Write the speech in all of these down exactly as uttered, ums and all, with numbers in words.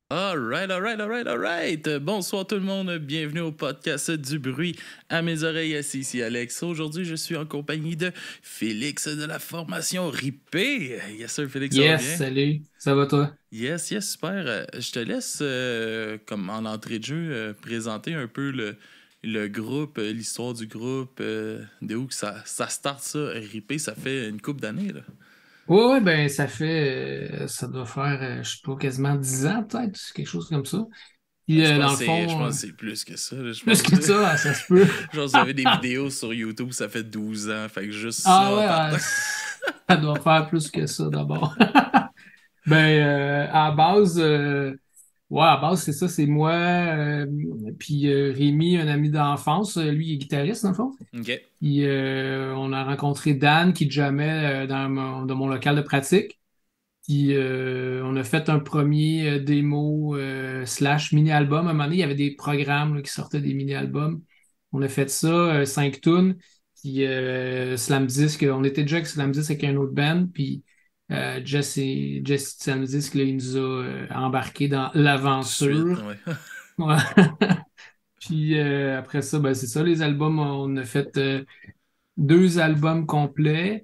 Alright, alright, alright, alright. Bonsoir tout le monde, bienvenue au podcast du bruit à mes oreilles. C'est ici Alex. Aujourd'hui, je suis en compagnie de Félix de la formation Ripé. Yes sir, Félix, ça va Yes, bien? salut. Ça va toi? Yes, yes, super. Euh, Je te laisse, euh, comme en entrée de jeu, euh, présenter un peu le, le groupe, euh, l'histoire du groupe, euh, de où que ça, ça start ça, Ripé, ça fait une couple d'années, là. Ouais, ouais, ben ça fait, euh, ça doit faire, euh, je sais pas, quasiment dix ans peut-être, quelque chose comme ça. Puis Euh, Je euh, dans pense le que c'est, je fond, pense euh, que c'est plus que ça, là. Je plus pense que que ça, ça se peut. genre, vous avez des vidéos sur YouTube, ça fait douze ans. Fait que juste Ah ça en ouais, partant. euh, ça doit faire plus que ça d'abord. Ben euh, à la base, euh, ouais, à la base c'est ça, c'est moi, euh, puis euh, Rémi, un ami d'enfance, euh, lui il est guitariste dans le fond. OK. Puis euh, on a rencontré Dan qui jamais dans mon, dans mon local de pratique. Puis euh, on a fait un premier euh, démo euh, slash mini-album. À un moment donné, il y avait des programmes là, qui sortaient des mini-albums. On a fait ça, euh, cinq tunes. Puis euh, Slam Disc, on était déjà avec Slam Disc avec un autre band. Puis euh, Jess, et, Jess de Slam Disc, là, il nous a euh, embarqués dans Tout de suite, l'aventure. ouais. Ouais. Puis euh, après ça, ben, c'est ça, les albums. On a fait euh, deux albums complets.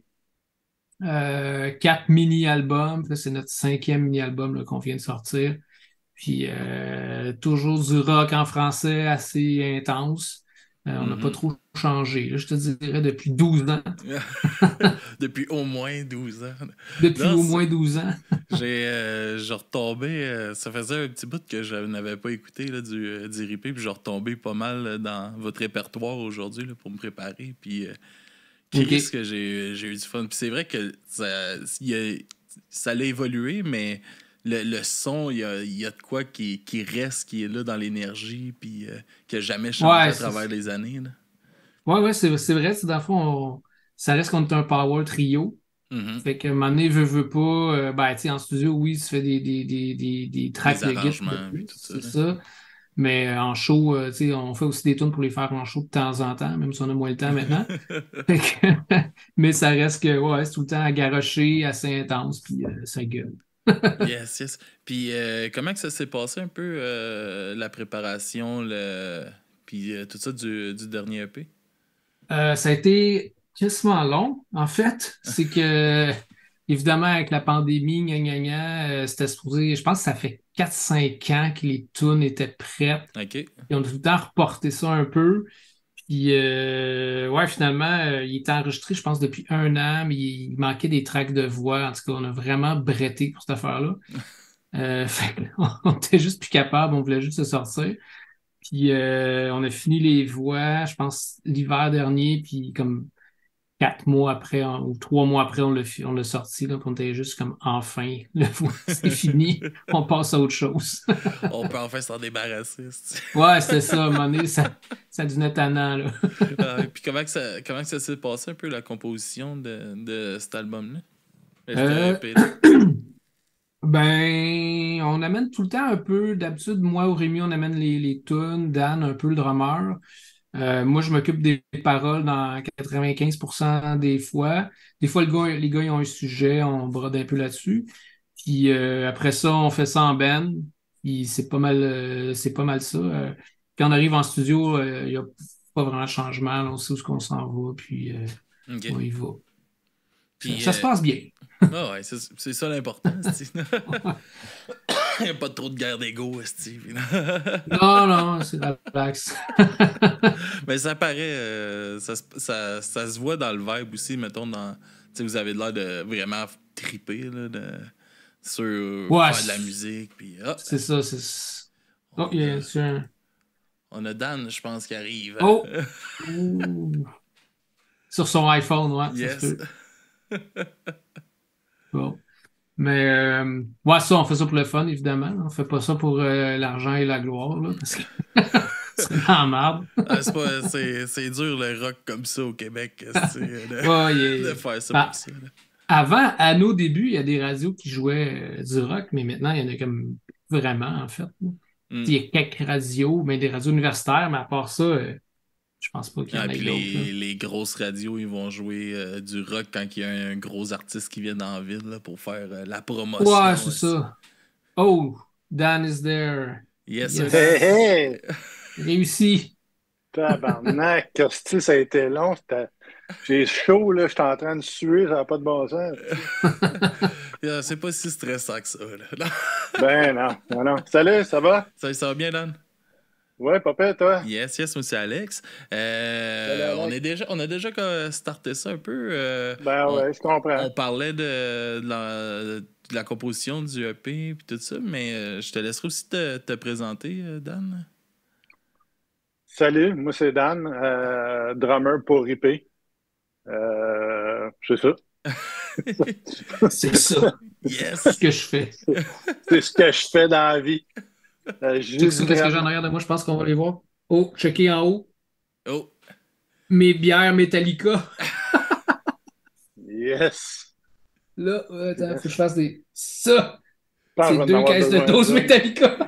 Euh, quatre mini-albums. Là, c'est notre cinquième mini-album là, qu'on vient de sortir. Puis euh, toujours du rock en français assez intense. Euh, on n'a pas Mhm. trop changé. Là, je te dirais depuis douze ans. Depuis au moins douze ans. Depuis Non, au c'est- moins douze ans. j'ai euh, j'ai retombé. Euh, ça faisait un petit bout que je n'avais pas écouté là, du, euh, du Ripé, puis j'ai retombé pas mal euh, dans votre répertoire aujourd'hui là, pour me préparer. Puis euh, Chris, OK. que j'ai j'ai eu du fun. Puis c'est vrai que ça, il y a- ça l'a évolué, mais le, le son, il y a, il y a de quoi qui, qui reste, qui est là dans l'énergie, puis euh, qui a jamais changé Ouais, à travers c'est les années, là. ouais, ouais, c'est c'est vrai. C'est dans le fond, on- ça reste qu'on est un power trio. Mhm. Fait que un moment donné, veut, veut pas, euh, ben, tu sais, en studio, oui, tu fais des, des, des, des, des tracks Des de guitare de arrangements, puis plus, tout ça, c'est là. ça. Mais euh, en show, euh, tu sais, on fait aussi des tunes pour les faire en show de temps en temps, même si on a moins le temps maintenant. Fait que- mais ça reste que, ouais, c'est tout le temps à garrocher, assez intense, puis euh, ça gueule. Yes, yes. Puis euh, comment que ça s'est passé un peu, euh, la préparation, le... puis euh, tout ça du, du dernier E P? Euh, ça a été quasiment long, en fait. C'est que, évidemment, avec la pandémie, gna, gna, gna, euh, c'était supposé, je pense que ça fait quatre cinq ans que les tunes étaient prêtes. OK. Ils ont tout le temps reporté ça un peu. Puis, euh, ouais, finalement, euh, il était enregistré, je pense, depuis un an, mais il manquait des tracks de voix. En tout cas, on a vraiment bretté pour cette affaire-là. Euh, fait on était juste plus capable, on voulait juste se sortir. Puis, euh, on a fini les voix, je pense, l'hiver dernier, puis comme quatre mois après, on- ou trois mois après, on l'a fi- on l'a sorti, là, puis on était juste comme, enfin, le voix, c'est fini, on passe à autre chose. On peut enfin s'en débarrasser, c'est-tu. Ouais, c'était ça, à un moment donné, ça, ça devenait tannant, là. Euh, puis comment que ça, comment que ça s'est passé un peu la composition de, de cet album-là? Euh, Cet Euh, E P-là? Ben, on amène tout le temps un peu. D'habitude, moi ou Rémi, on amène les, les tunes, Dan, un peu le drummer. Euh, moi, je m'occupe des paroles dans quatre-vingt-quinze pour cent des fois. Des fois, le gars- les gars, ils ont un sujet, on brode un peu là-dessus. Puis euh, après ça, on fait ça en band. Puis c'est pas mal, euh, c'est pas mal ça. Euh, quand on arrive en studio, euh, il n'y a pas vraiment de changement. Là, on sait où est-ce qu'on s'en va, puis euh, OK. on y va. Ça, Puis, ça se euh, passe bien. ah ouais, c'est c'est ça l'important, c'est Il n'y a pas trop de guerre d'ego, Steve. Non, non, c'est relax. Mais ça paraît, euh, ça, se- ça, ça se voit dans le vibe aussi, mettons, dans, tu sais, vous avez l'air de vraiment triper, là, de, sur Ouais, faire de la c'est musique, puis ah, c'est ça. C'est... Oh, on il y a, a c'est un... on a Dan, je pense, qui arrive. Oh! Ouh. Sur son iPhone, ouais, ça se Yes. peut. Bon. Mais, euh, ouais, ça, on fait ça pour le fun, évidemment. On fait pas ça pour euh, l'argent et la gloire, là, parce que c'est dans la merde. Ah, c'est pas, c'est, c'est dur le rock comme ça au Québec, esti, de, Ouais, il de est- faire ça ben, pour ça, là. avant, à nos débuts, il y a des radios qui jouaient euh, du rock, mais maintenant, il y en a comme vraiment, en fait. Là. Mm. Il y a quelques radios, mais des radios universitaires, mais à part ça, euh, je pense pas qu'il y en Ah, ait puis d'autres, là. les, les grosses radios, ils vont jouer euh, du rock quand il y a un, gros artiste qui vient dans la ville là, pour faire euh, la Ouais, promotion, c'est esti. ça. Oh! Dan is there. Yes, Yes. sir. Hey, hey! Réussi. Tabarnak, Costi, ça a été long. c'était- J'ai chaud, là. J'étais en train de suer, ça n'a pas de bon sens. Yeah, c'est pas si stressant que ça. Là. Ben non, non, non. Salut, ça va? Ça, ça va bien, Dan? Ouais, papa, toi? Yes, yes, monsieur Alex. Euh, Salut, Alex. on, est déjà, on a déjà euh, starté ça un peu. euh, Ben on, ouais, je comprends. on parlait de, de la, de la composition du E P et tout ça, mais euh, je te laisserai aussi te, te présenter, euh, Dan. Salut, moi c'est Dan, euh, drummer pour I P. Euh, c'est ça. C'est ça. Yes! C'est ce que je fais. C'est ce que je fais dans la vie. Euh, Check ça, qu'est-ce que j'ai en vraiment- arrière de moi? Je pense qu'on va les voir. Oh, checker en haut. Oh! Mes bières Metallica. Yes. Là, euh, attends, Yes. faut que je fasse des. Ça! Je pense que je C'est vais deux en avoir caisses de besoin doses ça. Metallica.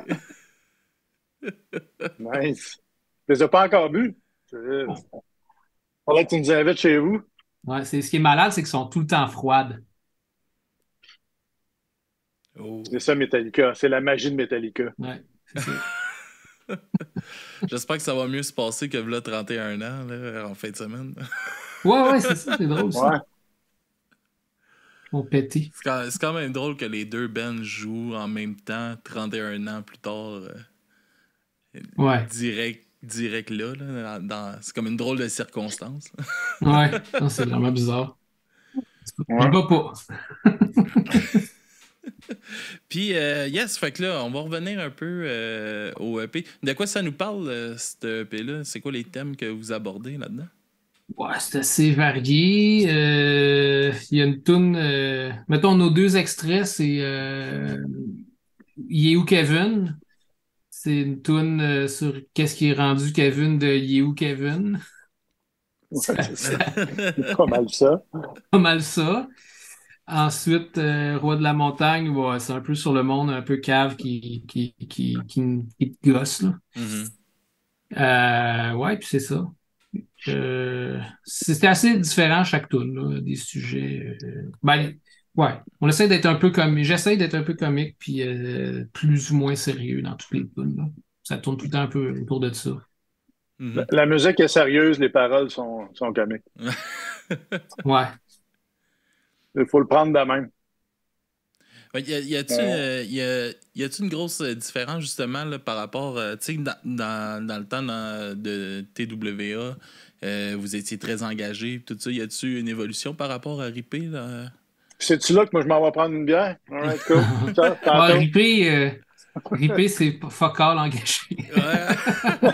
Nice. Tu les as pas encore bu? C'est- Faudrait que tu nous invites chez vous. Ouais, c'est ce qui est malade, c'est qu'ils sont tout le temps froides. Oh! C'est ça, Metallica. C'est la magie de Metallica. Ouais, c'est ça. J'espère que ça va mieux se passer que là, trente et un ans, là, en fin de semaine. Ouais, ouais, c'est ça, c'est drôle ça. Ouais. On pété. C'est quand, c'est quand même drôle que les deux bands jouent en même temps, trente et un ans plus tard. euh, Ouais, direct, direct là. là, dans- dans- c'est comme une drôle de circonstance. ouais. Non, c'est vraiment bizarre. Ouais. Je bats pas. Puis, euh, yes, fait que là, on va revenir un peu euh, au E P. De quoi ça nous parle, euh, cet E P-là? C'est quoi les thèmes que vous abordez là-dedans? Ouais, c'est assez varié. Euh, Il y a une toune. euh, Mettons, nos deux extraits, c'est euh, Il est où Kevin? C'est une toune euh, sur qu'est-ce qui est rendu Kevin de Il est où Kevin? Ouais, Ça- c'est ça. ça- C'est pas mal ça. Pas mal ça. Ensuite, euh, Roi de la montagne, ouais, c'est un peu sur le monde, un peu cave qui, qui, qui, qui, qui te gosse, là. Mhm. Euh, ouais, puis c'est ça. Euh, c'était assez différent chaque tune, là, des sujets. euh, ben, ouais, on essaie d'être un peu comme, j'essaie d'être un peu comique puis euh, plus ou moins sérieux dans toutes les tunes, là. Ça tourne tout le temps un peu autour de ça. Mhm. La, la musique est sérieuse, les paroles sont, sont comiques. Ouais. Il faut le prendre de même. Ouais, y a- y a-tu euh, y a- y a-tu une grosse euh, différence justement là, par rapport, euh, tu sais, dans, dans, dans le temps dans- de T W A, euh, vous étiez très engagé, tout ça. Y a-tu une évolution par rapport à Ripé là? C'est-tu là que moi je m'en vais prendre une bière? All right, cool. Ça, Ouais, tantôt. Ripé, euh, Ripé, c'est pas- fuck all engagé. Ouais.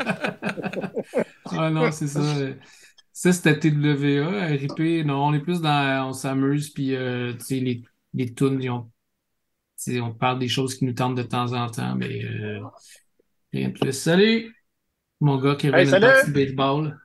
Ah non, c'est ça. euh, Ça, c'était T W A. Ripé, non, on est plus dans. On s'amuse, puis euh, tu sais, les, les tunes, ils ont- tu sais, on parle des choses qui nous tentent de temps en temps, mais euh, rien de plus. Salut! Mon gars qui revient Hey, d'une salut! partie de baseball.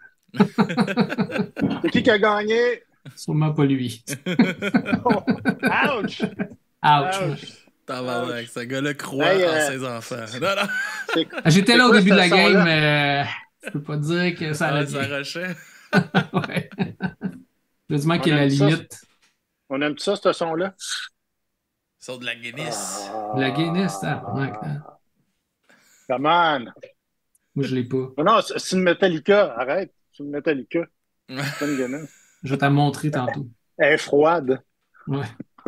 C'est qui qui a gagné? Sûrement pas lui. Oh, ouch! Ouch! Ouch! Tabarnak, ce gars-là croit Hey, en euh, ses enfants. Non, non. C'est- Ah, J'étais c'est là au quoi début de la cette game, son-là? mais euh, je peux pas dire que ça Ah, allait ça bien. rushait. Ouais. Heureusement On qu'il y a la aime ça, limite. On aime ça, ce son-là? Sur de la Guinness. La Guinness, tabarnak, hein. Come on! Moi, je l'ai pas. Non, non, c'est c'est une Metallica. Arrête. C'est une Metallica. C'est pas une Guinness. Je vais t'en montrer tantôt. Elle est froide. Ouais.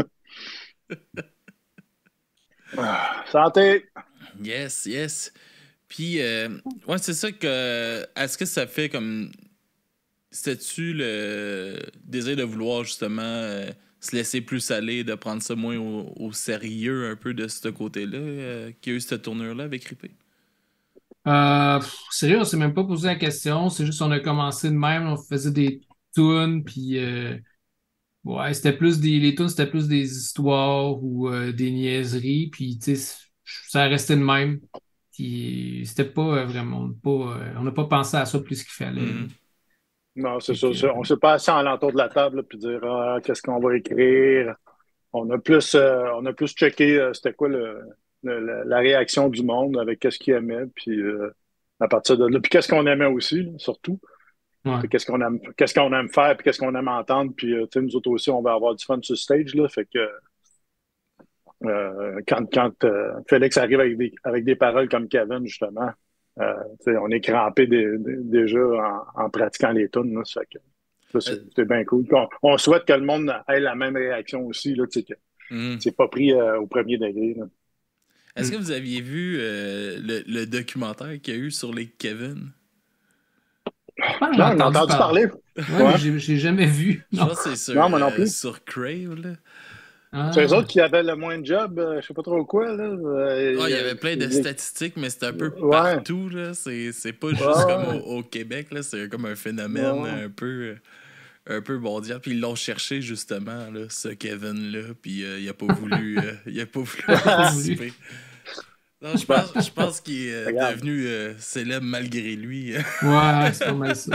Ah, santé! Yes, yes. Puis, euh, ouais, c'est ça que. Est-ce que ça fait comme. C'était-tu le désir de vouloir justement euh, se laisser plus aller, de prendre ça moins au, au sérieux un peu de ce côté-là, euh, qu'il y a eu cette tournure-là avec Ripé? Euh, pff, sérieux, on s'est même pas posé la question. C'est juste qu'on a commencé de même. On faisait des tunes, puis euh, ouais, c'était plus des. Les tunes, c'était plus des histoires ou euh, des niaiseries, puis tu sais, ça restait de même. Puis c'était pas euh, vraiment. Pas, euh, on n'a pas pensé à ça plus qu'il fallait. Mhm. Non, c'est Fait ça. que, c'est- On s'est pas assis en l'entour de la table là, puis dire ah, qu'est-ce qu'on va écrire. On a plus, euh, on a plus checké euh, c'était quoi le, le- la, la réaction du monde avec qu'est-ce qu'ils aimaient, puis euh, à partir de là, puis qu'est-ce qu'on aimait aussi, là, surtout. ouais. Puis qu'est-ce qu'on aime, qu'est-ce qu'on aime faire, puis qu'est-ce qu'on aime entendre, puis euh, tu sais, nous autres aussi, on va avoir du fun sur le stage, là, fait que Euh, quand quand euh, Félix arrive avec des, avec des paroles comme Kevin, justement, euh, tu sais, on est crampé dé- dé- déjà en, en pratiquant les tunes. Là, ça fait que ça, Euh, c'est c'est bien cool. Puis On, on souhaite que le monde ait la même réaction aussi, là, tu sais, que hum. c'est pas pris euh, au premier degré. Là. Est-ce que vous aviez vu euh, le, le documentaire qu'il y a eu sur les Kevin? Je pense que j'en ai Non, on a entendu entendu parler. parler. Ouais, mais Ouais. j'ai j'ai jamais vu. Je Non. pense que c'est sur, Non, moi non euh, plus. sur Crave, là. C'est eux Ah, autres qui avaient le moins de job, euh, je sais pas trop quoi, là. Ah, il y Euh, avait plein de les- statistiques, mais c'est un peu Ouais. partout, là. C'est, c'est pas juste comme Ouais. au, au Québec, là. C'est comme un phénomène Ouais. un peu, un peu mondial. Puis ils l'ont cherché, justement, là, ce Kevin-là. Puis euh, il a pas voulu, euh, il a pas voulu pas voulu. participer. Non, je Ben, pense, je pense qu'il est euh, regarde. devenu euh, célèbre malgré lui. Ouais, c'est pas mal ça.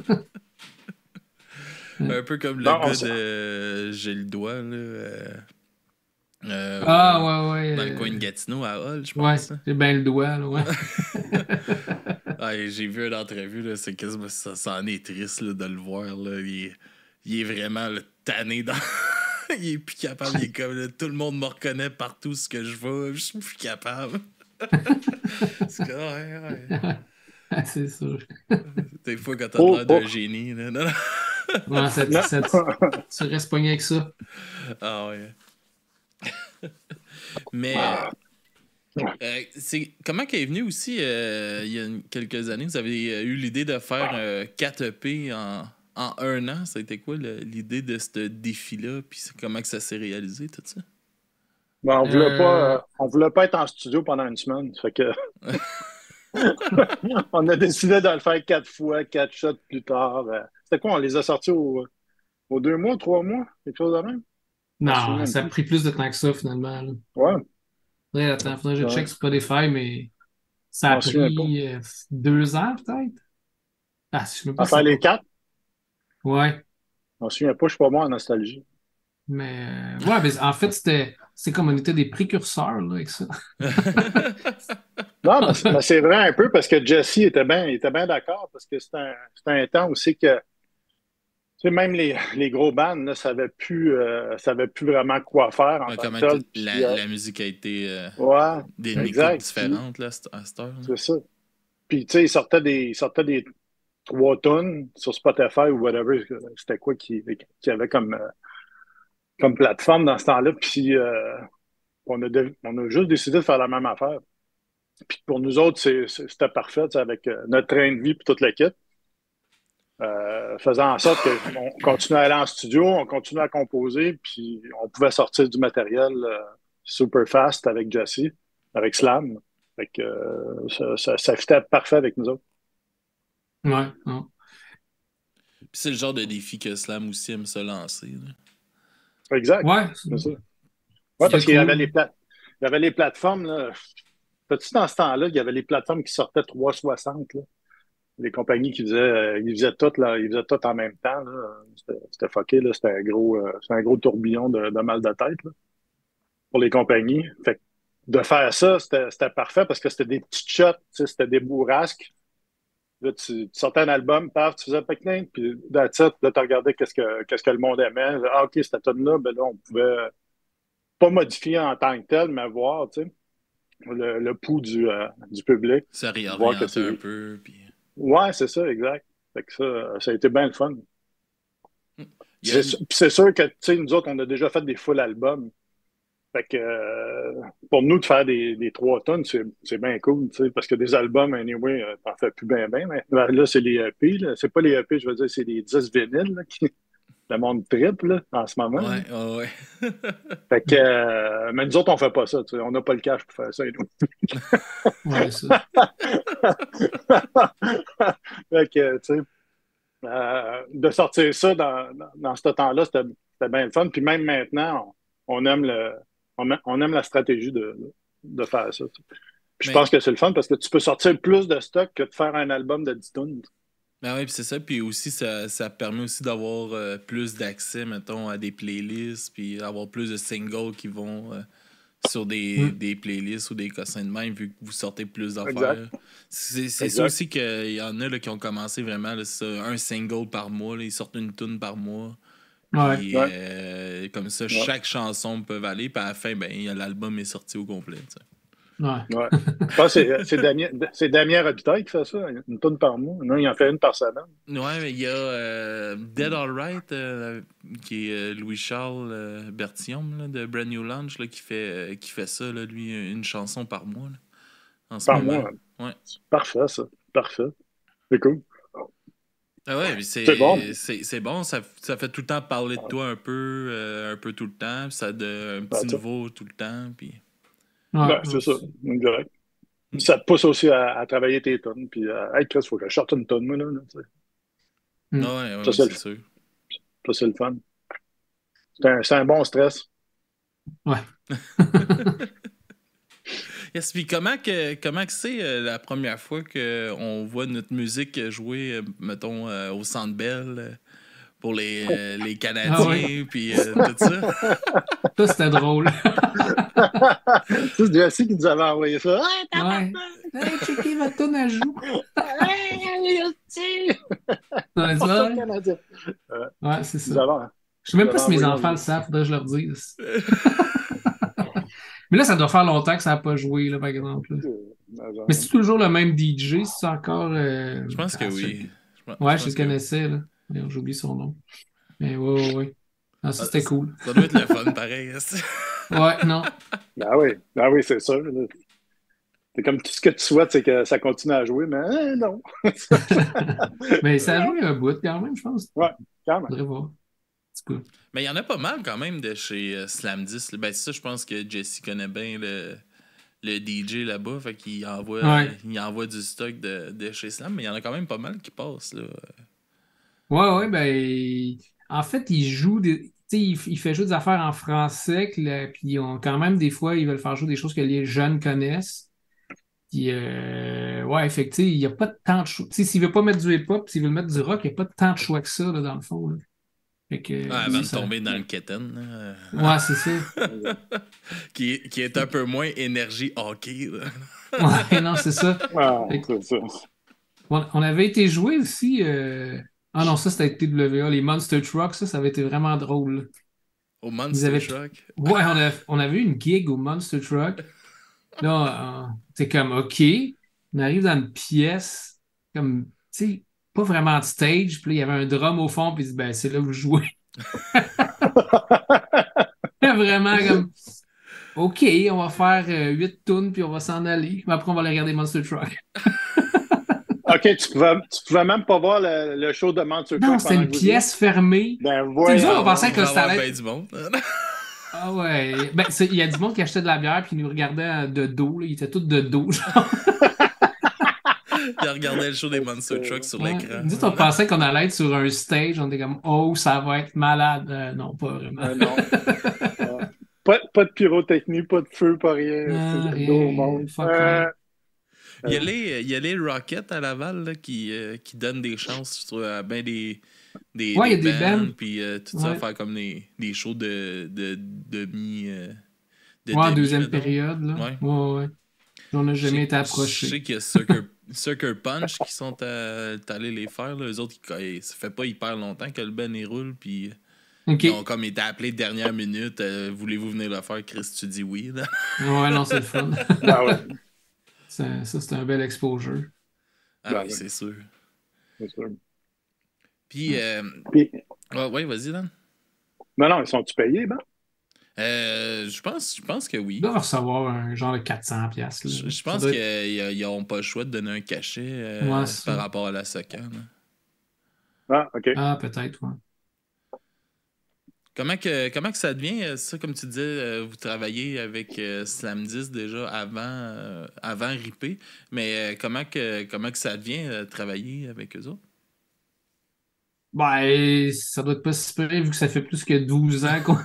Un peu comme le Non, on gars s- de euh, J'ai le doigt, là. euh, euh, Ah, ouais, ouais. dans le coin de euh, Gatineau, à Hall, je Ouais, pense. Hein. j'ai bien le doigt, là, ouais. Ouais, j'ai vu une entrevue, là, c'est quasiment ça, ça en est triste là, de le voir. Là. Il, est, il est vraiment là, tanné dans. Il est plus capable. Il est comme là, tout le monde me reconnaît partout ce que je vois. Je suis plus capable. C'est que, ouais, ouais. C'est sûr. Des fois, quand t'as Pour- l'air d'un pour- génie. Là, non, non. Ouais, ça, Non. ça, tu restes pogné avec ça. Ah ouais. Mais Ah. euh, c'est comment qu'elle est venue aussi euh, il y a une- quelques années, vous avez euh, eu l'idée de faire euh, quatre E P en, en un an. Ça a été quoi le- l'idée de ce défi-là? Puis c'est- comment que ça s'est réalisé, tout ça? Ben, on voulait pas, Euh, euh, on voulait pas être en studio pendant une semaine. Fait que on a décidé de le faire quatre fois, quatre shots plus tard. Euh, C'était quoi? On les a sortis au, aux deux mois, trois mois, quelque chose de même? Je m'en souviens non, même ça a plus. pris plus de temps que ça, finalement, là. Ouais, Faudrait, attends, faudrait que je ouais. check Spotify, mais Je ça a m'en souviens pas. pris euh, deux ans, peut-être? Ah, je sais même pas À si ça faire a pas. les quatre, Ouais, je m'en souviens pas, je suis pas moi en nostalgie. mais euh, ouais, mais en fait, c'était c'est comme on était des précurseurs, là, avec ça. Non, mais, c'est mais c'est vrai un peu parce que Jesse était bien était bien d'accord parce que c'était un, c'était un temps aussi que tu sais, même les, les gros bands ne savaient plus, euh, savaient plus vraiment quoi faire en Ouais, tant que comment que tel. Puis, la, euh, la musique a été euh, ouais, d'une écoute exact. Puis, différente là, à cette à cette heure. Là. c'est ça. Puis, tu sais, ils sortaient des, ils sortaient des trois tonnes sur Spotify ou whatever. C'était quoi qui, qui avait comme, euh, comme plateforme dans ce temps-là. Puis, euh, on a, de- on a juste décidé de faire la même affaire. Puis, pour nous autres, c'est- c'est- c'était parfait, tu sais, avec euh, notre train de vie puis toute l'équipe. Euh, faisant en sorte qu'on continuait à aller en studio, on continuait à composer, puis on pouvait sortir du matériel euh, super fast avec Jesse, avec Slam. Fait que euh, ça, ça, ça fitait parfait avec nous autres. Ouais, non. Puis c'est le genre de défi que Slam aussi aime se lancer. Là. Exact, Ouais, c'est ça. Ouais, c'était parce qu'il y avait les cool. plate il y avait les plateformes, là. Petit dans ce temps-là, il y avait les plateformes qui sortaient trois cent soixante, là. Les compagnies qui faisaient, euh, ils faisaient tout, là, ils faisaient tout en même temps, là. C'était c'était fucké, là. C'était un gros, euh, c'était un gros tourbillon de, de mal de tête, là, pour les compagnies. Fait que de faire ça, c'était c'était parfait parce que c'était des petites shots, tu sais, c'était des bourrasques. Là, tu, tu sortais un album, paf, tu faisais pique-nique, puis that's it. Là, tu regardais qu'est-ce que, qu'est-ce que le monde aimait. Ah, OK, cette tonne-là, ben là, on pouvait pas modifier en tant que tel, mais voir, tu sais, le, le pouls du, euh, du public. Ça Voir que réorienter un c'est. peu. Puis... Ouais, c'est ça, exact. Fait que ça, ça a été bien le fun. Il y a C'est, une- puis c'est sûr que, tu sais, nous autres, on a déjà fait des full albums. Fait que euh, pour nous, de faire des, des trois tonnes, c'est, c'est bien cool, tu sais, parce que des albums, anyway, euh, t'en fais plus bien, bien. Mais là, c'est les E P, là. C'est pas les E P, je veux dire, c'est les dix vinyles, là, qui, le monde triple, là, en ce moment. Là. Ouais, ouais, ouais. Fait que, euh, mais nous autres, on fait pas ça, tu sais. On n'a pas le cash pour faire ça, et nous. Ouais, ça. Fait que, tu sais, euh, de sortir ça dans, dans, dans ce temps-là, c'était, c'était bien le fun. Puis même maintenant, on, on aime le, on, a- on aime la stratégie de, de faire ça. Tu sais. Puis je Mais, pense que c'est le fun parce que tu peux sortir plus de stock que de faire un album de dix tonnes. ben ouais, puis c'est ça. Puis aussi, ça, ça permet aussi d'avoir euh, plus d'accès, mettons, à des playlists, puis d'avoir plus de singles qui vont euh, sur des, Mm. des playlists ou des cossins de même, vu que vous sortez plus Exact. d'affaires. C'est, c'est ça Exact. aussi qu'il y en a là, qui ont commencé vraiment, là, ça, un single par mois. Là, ils sortent une tune par mois. Ouais. Puis Ouais. euh, comme ça, Ouais. chaque chanson peut aller. Puis à la fin, ben, il y a- l'album est sorti au complet. tu sais. Ouais. Ouais. Je pense que c'est- c'est Damien, c'est Damien Robitaille qui fait ça, une tonne par mois. Non, il en fait une par semaine. Ouais, mais il y a euh, Dead Alright, euh, qui est euh, Louis-Charles euh, Berthiaume là, de Brand New Launch, là, qui, fait, euh, qui fait ça, là, lui, une chanson par mois, là, en ce Par moment. mois. Ouais. Parfait, ça. Parfait. C'est cool. Ah ouais, puis C'est bon. c'est c'est c'est bon, ça, ça fait tout le temps parler de toi un peu, euh, un peu tout le temps, puis ça donne un petit Ouais, ça. nouveau tout le temps, puis... Ouais, Ouais, ouais, c'est ça. c'est- Direct. Mm. Ça te pousse aussi à, à travailler tes tonnes. Puis, euh, hey, Chris, il faut que je sorte une tonne, moi, là. là, tu sais. Mm. Ah ouais, ouais, Ça, ouais, c'est le, c'est sûr. ça, c'est le fun. C'est un, c'est un bon stress. Ouais. Yes, puis comment que comment que c'est euh, la première fois qu'on voit notre musique jouer, euh, mettons, euh, au Centre Bell euh, pour les, euh, les Ah Canadiens, ouais. puis euh, tout ça? Ça, c'était drôle. C'est Jesse qui nous avait envoyé ça. Hey, Ouais. Hey, checker votre tonne à joue. hey, Jesse! Ouais, tu On vois, est ouais. Canadien. Euh, Ouais, c'est Ils ça. avaient, Je sais ils même avaient pas si mes envoyé enfants un- le savent, faudrait que je leur dise. Mais là, ça doit faire longtemps que ça n'a pas joué, là, par exemple. là. Mais c'est toujours le même D J, c'est encore. euh, Je pense que ah, oui. celui- Je pense, je Ouais, je le pense que oui. connaissais, là. D'ailleurs, j'ai oublié son nom. Mais ouais, ouais, ouais. Ah, ça, Ah, c'était ça, cool. ça doit être le fun, pareil. est-ce. Ouais, non. Ben oui, ben oui, c'est sûr. là. C'est comme tout ce que tu souhaites, c'est que ça continue à jouer, mais hein, non. Mais ça a joué un bout quand même, je pense. Ouais, quand même. Faudrait voir. En tout cas. Mais il y en a pas mal quand même de chez euh, Slam dix. là. Ben, c'est ça, je pense que Jesse connaît bien le, le D J là-bas. Fait qu'il envoie, Ouais. il envoie du stock de, de chez Slam. Mais il y en a quand même pas mal qui passent. Là. Ouais, ouais, ben. En fait, il joue des. Tu sais, il, il fait jouer des affaires en français, que la- puis on, quand même, des fois, ils veulent faire jouer des choses que les jeunes connaissent. Puis, euh, ouais, fait que, tu sais, il n'y a pas tant de choix. Tu sais, s'il veut pas mettre du hip-hop, s'il veut mettre du rock, il n'y a pas tant de choix que ça, là, dans le fond. Là. Fait que, Ah, euh, avant ça, de ça- tomber dans le kitten. là. Ouais, c'est ça. qui, est- qui est un peu moins énergie hockey. là. Ouais, non, c'est ça. Ah, Fait que, c'est ça. on, on avait été joué aussi. euh, Ah non, ça, c'était T W A, les Monster Trucks, ça, ça avait été vraiment drôle. Là. Au Ils Monster avaient. Truck. Ouais, on, a- on avait eu une gig au Monster Truck. Là, euh, c'est comme, OK, on arrive dans une pièce, comme, tu sais, pas vraiment de stage, puis là, il y avait un drum au fond, puis il dit, ben, c'est là où vous jouez. Vraiment comme, OK, on va faire euh, huit tunes, puis on va s'en aller. Mais après, on va aller regarder Monster Truck. OK, tu pouvais, tu pouvais même pas voir le, le show de Monster Non, Truck c'était pendant une que vous jouiez? pièce fermée. Ben Tu sais, nous voyons. autres, on pensait Il que va ça avoir allait bien être. du monde. Ah ouais. Ben, c'est- il y a du monde qui achetait de la bière, puis il nous regardait de dos, là. Il était tout de dos, genre. Il regardait le show des Monster Trucks sur Ouais. l'écran. Nous autres, on pensait qu'on allait être sur un stage. On était comme, oh, ça va être malade. Euh, non, pas vraiment. Ben non. Ouais. Pas, pas de pyrotechnie, pas de feu, pas rien. Non, C'est dos au rien. monde. Fuck Euh, all. Il y a les, il y a les Rockets à Laval là, qui, euh, qui donnent des chances je trouve, à ben des, des, Ouais, il des y a des bands, bands. puis euh, tout ça, Ouais. faire comme des, des shows de, de demi. euh, de Ouais, en demi, deuxième mettons. période, là. Ouais. Ouais, ouais. On n'a Je jamais sais, été je approché. sais qu'il y a Sucker, Sucker Punch qui sont à- allés les faire. Là. Eux autres, ils- ça fait pas hyper longtemps que le Ben y roule, puis OK. ils ont comme été appelés dernière minute. euh, Voulez-vous venir le faire, Chris? Tu dis oui. Là. Ouais, non, c'est le fun. ben ouais, Ça, ça, c'est un bel exposure. Ah Ben oui, oui. c'est sûr. c'est sûr. Puis, euh, Puis, ouais, ouais, vas-y, Dan. non, non, ils sont-tu payés, ben? Euh, je pense, je pense que oui. Ils doivent recevoir un genre de quatre cents piastres. là. Je, je Ça pense doit être- qu'ils n'auront pas le choix de donner un cachet euh, Ouais, c'est par ça. rapport à la Socan. là. Ah, OK. Ah, peut-être, ouais. Comment que, comment que ça devient, euh, ça, comme tu disais, euh, vous travaillez avec euh, Slam dix déjà avant, euh, avant Ripé, mais euh, comment, que, comment que ça devient euh, travailler avec eux autres? Ben, ça doit être pas si pire vu que ça fait plus que douze ans qu'on.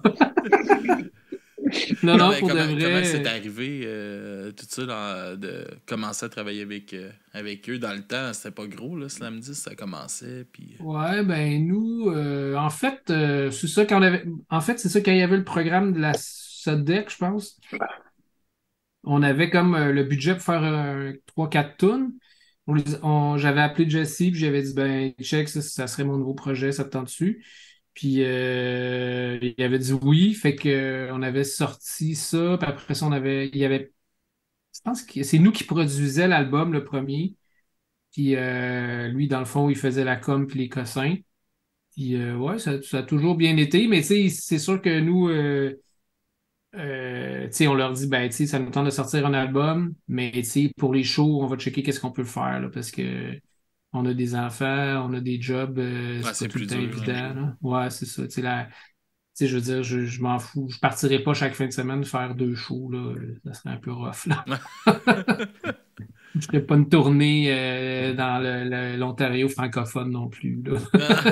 Non, non, mais pour de comment, comment c'est vrai. arrivé, euh, tout ça, là, de commencer à travailler avec, euh, avec eux dans le temps? C'était pas gros, là, Slam dix, ça commençait, puis... Ouais, ben nous, euh, en fait, euh, c'est ça quand on avait. En fait, c'est ça quand il y avait le programme de la SODEC, je pense. On avait comme euh, le budget pour faire euh, trois quatre tunes. On lui- on- J'avais appelé Jesse, puis j'avais dit, ben, check, ça, ça serait mon nouveau projet, ça te tente dessus. Puis euh, il avait dit oui, fait que on avait sorti ça, puis après ça, on avait. Il y avait. Je pense que c'est nous qui produisait l'album, le premier. Puis euh, lui, dans le fond, il faisait la com puis les cossins. Puis euh, ouais, ça, ça a toujours bien été, mais tu sais, c'est sûr que nous. Euh, Euh, tu sais, on leur dit, ben, tu sais, ça nous tente de sortir un album, mais tu sais, pour les shows, on va checker qu'est-ce qu'on peut faire, là, parce que on a des enfants, on a des jobs, euh, Ouais, c'est c'est pas tout le plus temps dur, évident, hein. là. Ouais, c'est ça. Tu sais, la- tu sais, je veux dire, je, je m'en fous. Je partirais pas chaque fin de semaine faire deux shows, là. Ça serait un peu rough, là. Je ferais pas une tournée euh, dans le- le- l'Ontario francophone non plus, là.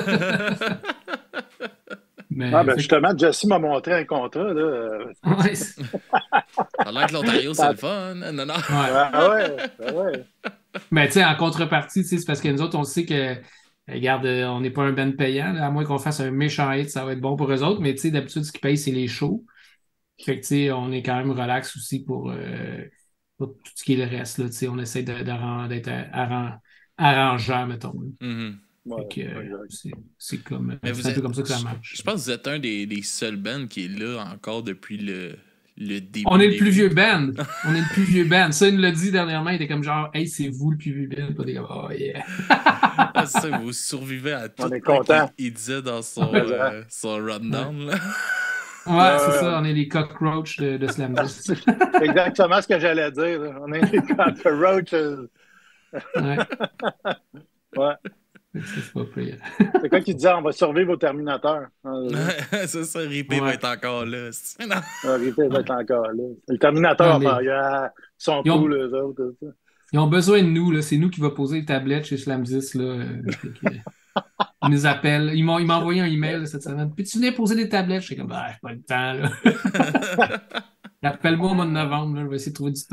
Ah, Mais, ben fait que- justement, Jesse m'a montré un contrat. Là. euh, ouais, c'est- Ça a l'air que l'Ontario, c'est le fun. Non, non. ouais. Ah ouais, ah ouais. Mais tu sais, en contrepartie, tu sais, c'est parce que nous autres, on sait que, regarde, euh, on n'est pas un band payant, là, à moins qu'on fasse un méchant hit, ça va être bon pour eux autres. Mais tu sais, d'habitude, ce qui paye, c'est les shows. Fait que tu sais, on est quand même relax aussi pour, euh, pour tout ce qui est le reste. Là, tu sais, on essaie de- d'arran- d'être arran- arrangeant, mettons. Mhm. Fait Ouais, que euh, exact. c'est c'est comme, Mais c'est vous un peu êtes. comme ça que ça Je marche. je pense que vous êtes un des, des seuls bands qui est là encore depuis le, le début. On est le plus début. vieux band. On est le plus vieux band. Ça, il nous l'a dit dernièrement. Il était comme genre, hey, c'est vous le plus vieux band. Puis on était comme, oh yeah. Ah, c'est ça, vous survivez à tout On est ce content. qu'il il disait dans son, Mais, euh, son rundown. Là. Ouais, c'est Euh, ça. On est les cockroaches de, de Slam Dunk. C'est exactement ce que j'allais dire. Là. On est les cockroaches. Ouais. Ouais. Fait que ça, c'est pas pire. C'est quoi qui disait on va survivre au Terminateur? C'est ça, Ripé Ouais. va être encore là. c'est- Non. Ripé va être encore là. Le Terminateur, Non, mais- enfin, ils sont Ils ont- cool, eux autres. tout ça. Ils ont besoin de nous, là. C'est nous qui va poser les tablettes chez Slam dix, là. Euh, fait que, ils nous appellent. Ils m'ont ils m'ont envoyé un email là, cette semaine. Puis tu venais poser des tablettes? Je suis comme, bah, j'ai pas le temps, là. Appelle-moi au mois de novembre, là. Je vais essayer de trouver du temps.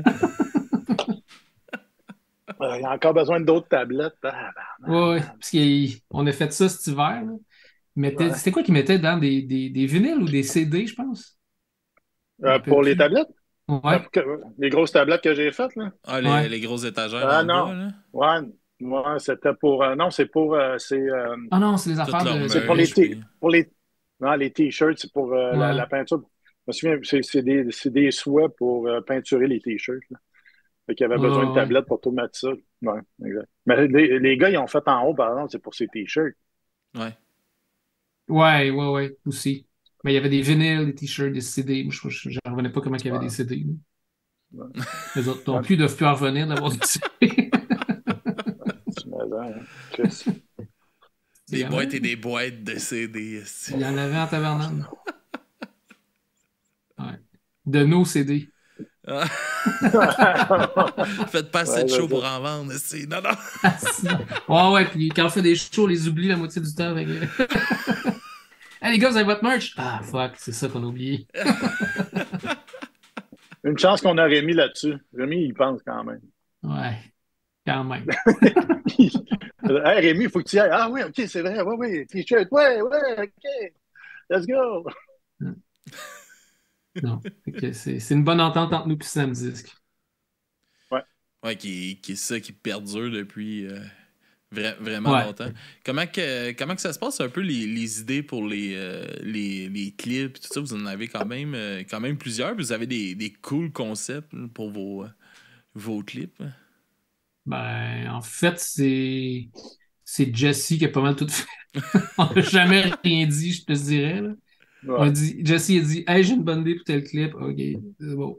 Euh, Il y a encore besoin d'autres tablettes. Ah, ben, Ouais, ouais. Parce qu'on a fait ça cet hiver, là. Ils mettaient- Ouais. C'était quoi qu'ils mettaient dans des, des, des vinyles ou des C D, je pense? Je me euh, rappelle pour les plus. tablettes? Ouais. Que- Les grosses tablettes que j'ai faites, là? Ah, les, Ouais. les grosses étagères Ah en non. bas, là. Ouais, ouais, c'était pour. euh, non, c'est pour. euh, c'est euh, Ah non, c'est les Toute affaires leur de. c'est pour les merch, t- puis- pour les non, les t-shirts, c'est pour euh, la, Ouais. la peinture. Je me souviens, c'est c'est des, c'est des souhaits pour euh, peinturer les t-shirts. Là. Fait qu'il y avait Ouais, besoin de ouais. tablettes pour tout mettre ça. Ouais, exact. Mais les, les gars, ils ont fait en haut, par exemple, c'est pour ces t-shirts. Ouais. Ouais, ouais, ouais, aussi. Mais il y avait des vinyles, des t-shirts, des C D. Moi, je ne revenais pas comment il y avait Ouais. des C D. Ouais. Les autres non Ouais. plus ne doivent plus en revenir d'avoir des C D. Tu m'as dit, hein, Chris. Des Il y en boîtes a- et des boîtes de C D. esti. Il y en avait en tabarnane. Ouais. De nos C D. Ah. Faites pas assez de Ouais, show ouais, pour ouais. en vendre. esti. Non, non. Ouais, ouais, puis quand on fait des shows, on les oublie la moitié du temps. Avec... Hey les gars, vous avez votre merch? Ah, fuck, c'est ça qu'on a oublié. Une chance qu'on a Rémi là-dessus. Rémi, il pense quand même. Ouais, quand même. Hey, Rémi, il faut que tu y ailles. Ah oui, OK, c'est vrai. Oui, oui, t-shirt. Ouais, ouais, OK. Let's go. Non, fait que c'est c'est une bonne entente entre nous et Slam Disc. Ouais, qui, qui est ça qui perdure depuis euh, vra- vraiment Ouais. longtemps. Comment que, comment que ça se passe un peu les, les idées pour les, euh, les, les clips, tout ça? Vous en avez quand même, euh, quand même plusieurs. Vous avez des, des cool concepts là, pour vos, euh, vos clips. Ben, en fait, c'est c'est Jesse qui a pas mal tout fait. On n'a jamais rien dit, je te dirais. Là. On a Ouais. dit, Jesse a dit, hey, j'ai une bonne idée pour tel clip. OK, c'est bon.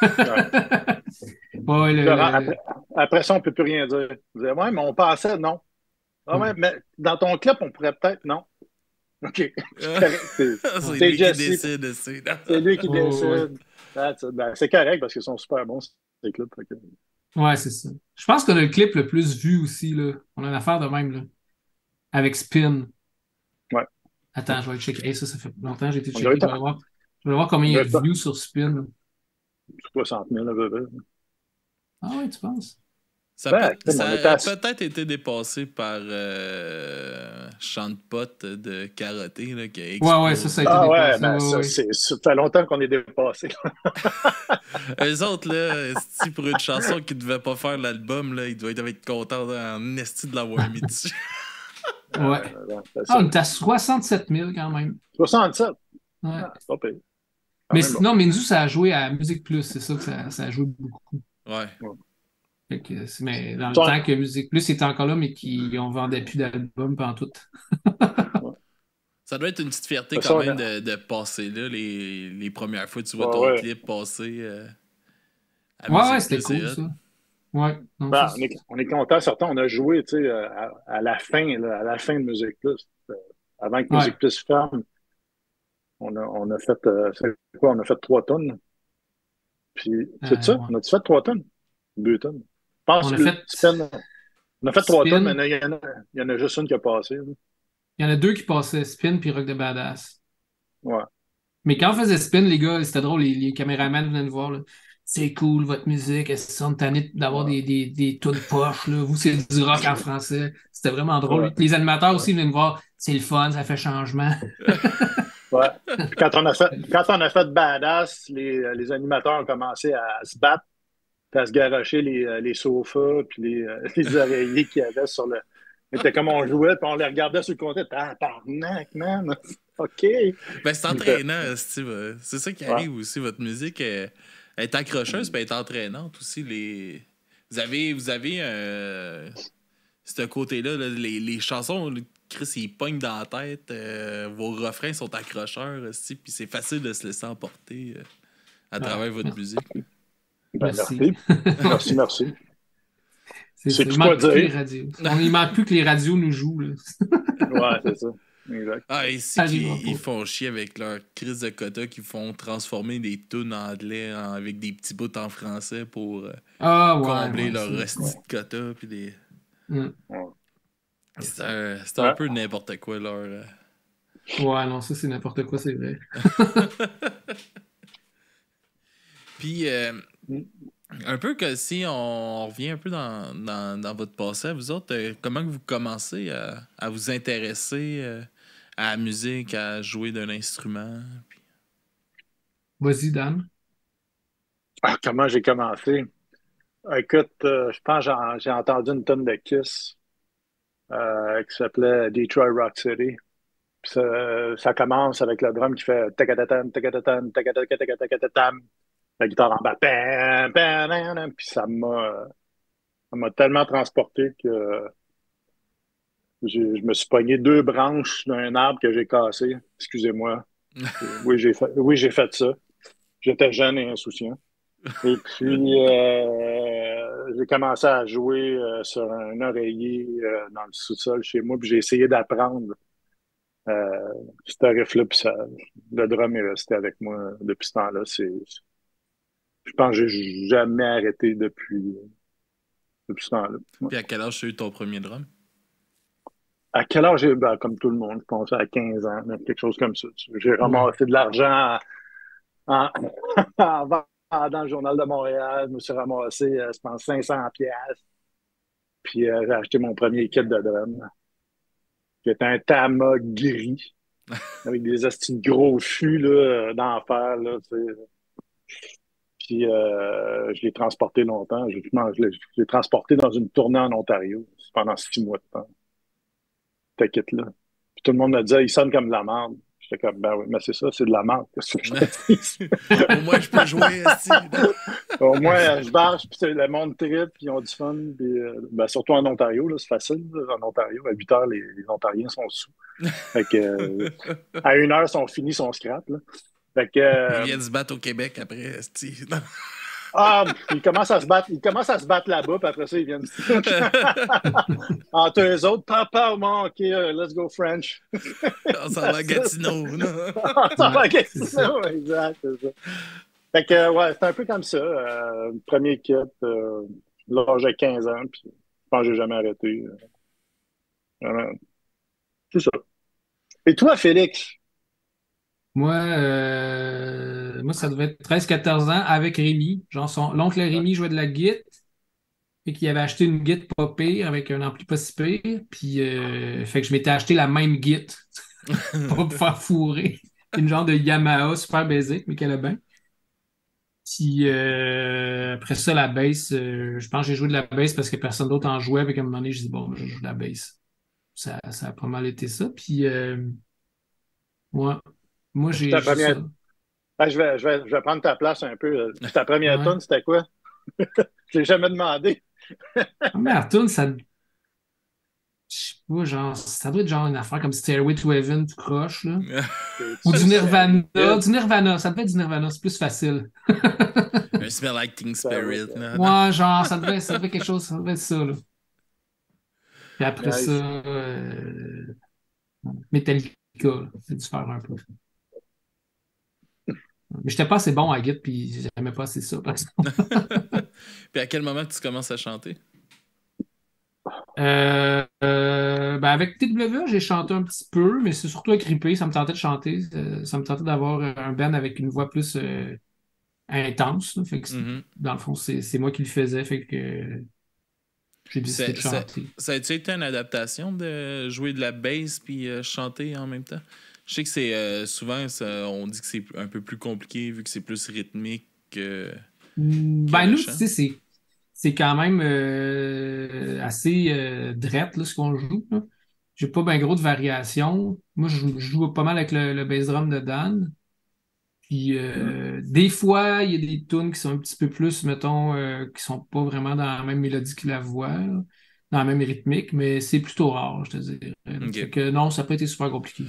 Ouais, le- Laurent, le- après, après ça, on ne peut plus rien dire. Vous dites, ouais, mais on pensait, non. Ah ouais, Mm. mais dans ton clip, on pourrait peut-être, non. OK. C'est correct, c'est- c'est c'est lui qui Jesse. décide. C'est C'est lui qui Ouais, ouais, décide. That's it. Ben, c'est correct parce qu'ils sont super bons, ces clips. Fait que- ouais, c'est ça. Je pense qu'on a le clip le plus vu aussi. Là. On a une affaire de même. Là. Avec Spin. Ouais. Attends, je vais aller checker. Hey, ça, ça fait longtemps que j'ai été On checker. dirait Je vais aller voir, je vais voir combien il y a On dirait de views sur Spin. soixante mille, à peu près. Ah ouais, tu penses? Ça, Ben, peut, on ça était a à- peut-être été dépassé par euh, Chant de pote de Karaté là, qui a explosé. Ouais, ouais, ça, ça a été Ah ouais, dépassé. ben ouais, ça, ouais. c'est, ça fait longtemps qu'on est dépassé. Eux autres, là, esti, pour une chanson qui devait pas faire l'album, là, ils doivent être contents en esti de l'avoir mis dessus. Ouais. Euh, Ah, on est à soixante-sept mille quand même. soixante-sept. Ouais. Ah, c'est pas pire. Mais Quand même sinon, Minzu, ça a joué à Musique Plus, c'est ça que ça, ça a joué beaucoup. Ouais. bon. Fait que, c'est- mais dans le Toi- temps que Musique Plus était encore là, mais qu'ils en vendaient plus d'albums pendant tout. Ça doit être une petite fierté Ça, quand on même a- de, de passer là, les, les premières fois que tu vois Ouais, ton ouais. clip passer euh, à Ouais, ouais, Musique c'était Plus, c'est cool, hot. ça. Ouais, non, Ben, ça, on est, on est content, certains. On a joué, tu sais, à, à la fin, là, à la fin de Musique Plus. Euh, Avant que ouais. Musique Plus ferme, on a, on a fait, euh, c'est quoi, on a fait trois tonnes. Puis, c'est Euh, ça? ouais. On a-tu fait trois tonnes? Deux tonnes. Je pense On a que le fait Spin, on a fait trois tonnes, Spin. mais il y en a, il y en a juste une qui a passé, là. Il y en a deux qui passaient, Spin puis Rock de Badass. Ouais. Mais quand on faisait Spin, les gars, c'était drôle, les, les caméramans venaient nous voir, là. C'est cool, votre musique, est-ce que c'est tanné d'avoir Ouais. des, des, des tunes poches, là. Vous, c'est du rock en français. C'était vraiment Ouais. drôle. Les animateurs Ouais. aussi venaient nous voir, c'est le fun, ça fait changement. Ouais. Puis quand on a fait, quand on a fait Badass, les, les animateurs ont commencé à se battre, puis à se garrocher les, les sofas, puis les, euh, les oreillers qu'il y avait sur le. C'était comme on jouait, puis on les regardait sur le côté. Ah, tabarnak, man! OK! Ben, c'est Puis, euh, entraînant, Steve. euh, C'est ça qui ouais. arrive aussi. Votre musique euh, elle est accrocheuse, puis elle est entraînante aussi. Les... Vous avez, vous avez euh, ce côté-là, là, les, les chansons, là, Chris, ils pognent dans la tête. euh, vos refrains sont accrocheurs, aussi, puis c'est facile de se laisser emporter euh, à Ouais. travers votre musique. Ben, Merci. merci. Merci, merci. C'est C'est ça. Il plus quoi manque plus que les dire. radios. On, il manque plus que les radios nous jouent, là. Ouais, c'est ça. Exact. Ah, ici, Ça arrivera qu'ils ils pas. font chier avec leur crise de quota, qui font transformer des tunes en anglais en- avec des petits bouts en français pour euh, Ah, ouais, combler ouais, leur c'est- resti de quota. Puis des... Mm. Ouais. C'est un, c'est un Ouais. peu n'importe quoi, leur. euh. Ouais, non, ça, c'est n'importe quoi, c'est vrai. Puis, euh, Mm. un peu que si on revient un peu dans, dans, dans votre passé, vous autres, euh, comment que vous commencez à, à vous intéresser euh, à la musique, à jouer d'un instrument? Puis... Vas-y, Dan. Ah, comment j'ai commencé? Écoute, euh, je pense que j'ai j'ai entendu une tonne de Kiss euh, qui s'appelait Detroit Rock City. Puis ça, ça commence avec le drum qui fait tacatatam, tacatatam, tacatatam, la guitare en bas, pam, pam, pam, pam. Puis ça m'a ça m'a tellement transporté que j'ai- je me suis pogné deux branches d'un arbre que j'ai cassé. Excusez-moi. Oui, j'ai fait, oui, j'ai fait ça. J'étais jeune et insouciant. Et puis, euh, j'ai commencé à jouer euh, sur un oreiller euh, dans le sous-sol chez moi, puis j'ai essayé d'apprendre euh, ce riff-là, puis ça, le drum est resté avec moi depuis ce temps-là. C'est, je pense que j'ai jamais arrêté depuis, depuis ce temps-là. Ouais. Puis à quel âge tu as eu ton premier drum? À quel âge j'ai, ben, comme tout le monde, je pense à quinze ans, mais quelque chose comme ça. J'ai Ouais. ramassé de l'argent en, en vendant le Journal de Montréal. Je me suis ramassé, euh, je pense, cinq cents piastres. Puis euh, j'ai acheté mon premier kit de drum, qui est un Tama gris, avec des astis de gros fûts là, euh, d'enfer. Là, tu sais. Puis euh, je l'ai transporté longtemps. Je, je l'ai je l'ai transporté dans une tournée en Ontario pendant six mois de temps, ce kit-là. Puis tout le monde me disait, il sonne comme de la merde. J'étais comme, ben oui, mais c'est ça, c'est de la merde. Qu'est-ce que je te dis? Au moins, je peux jouer, esti. Au moins, euh, je bâche, puis c'est- le monde trip, puis ils ont du fun. Puis, euh, ben, surtout en Ontario, là, c'est facile. Là, en Ontario, à huit heures, les, les Ontariens sont sous. Fait que, euh, à une heure, ils sont finis, ils sont scrap. Là. Fait que, Ils euh, viennent se battre au Québec après, esti. ah, ils commencent à se battre, ils commencent à se battre là-bas, puis après ça, ils viennent. Entre eux autres, papa, moi, OK, euh, let's go French. On s'en va à Gatineau. là. On s'en va à Ouais, c'est Gatineau, exact, c'est ça. Fait que, euh, ouais, c'est un peu comme ça. Euh, premier kit, euh, là, j'ai quinze ans, puis je pense que j'ai jamais arrêté. Euh, vraiment. C'est ça. Et toi, Félix? Moi, euh, moi, ça devait être treize quatorze ans avec Rémi. Genre, son, l'oncle Rémi jouait de la guitare et qu'il avait acheté une guitare pas pire avec un ampli pas si pire. Puis, euh, fait que je m'étais acheté la même guitare pour pas me faire fourrer. Une genre de Yamaha super basique, mais qu'elle a bien. Puis, euh, après ça, la bass, euh, je pense que j'ai joué de la bass parce que personne d'autre en jouait. Puis, à un moment donné, j'ai dit, bon, je joue de la bass. ça, ça a pas mal été ça. Puis, euh, moi, moi Puis j'ai ta juste première. ça. Ah, je vais, je vais, je vais prendre ta place un peu. Puis ta première Ouais. tune, c'était quoi? Je l'ai jamais demandé. Mais la tune, ça, je sais pas, genre, ça doit être genre une affaire comme Stairway to Heaven, tout croche, là. Ou du C'est Nirvana. solide. Du Nirvana, ça devait être du Nirvana, c'est plus facile. Un Smell Like Teen Ça va, Spirit. ça. Là, non? Moi, genre, ça devait, ça devait être quelque chose, ça devait être ça, là. Puis après ça, Nice. euh, Metallica, là, c'est dû faire un peu. Mais j'étais pas assez bon à la guitare, puis j'aimais pas assez ça, par exemple. Puis à quel moment tu commences à chanter? Euh, euh, ben avec T W A, j'ai chanté un petit peu, mais c'est surtout avec Ripé, ça me tentait de chanter. Euh, ça me tentait d'avoir un band avec une voix plus euh, intense, là. Fait que, Mhm. dans le fond, c'est c'est moi qui le faisais, fait que euh, j'ai Puis décidé ça, de ça, chanter. ça a-tu été une adaptation de jouer de la bass puis euh, chanter en même temps? Je sais que c'est euh, souvent, ça, on dit que c'est un peu plus compliqué vu que c'est plus rythmique que, Mm, que Ben le nous, tu chant. sais, c'est c'est quand même euh, assez euh, drette, là, ce qu'on joue, là. J'ai pas bien gros de variations. Moi, je, je joue pas mal avec le, le bass drum de Dan. Puis Mm. euh, des fois, il y a des tunes qui sont un petit peu plus, mettons, euh, qui sont pas vraiment dans la même mélodie que la voix, là, dans la même rythmique, mais c'est plutôt rare, je te dirais. Fait Ok. que non, ça n'a pas été super compliqué.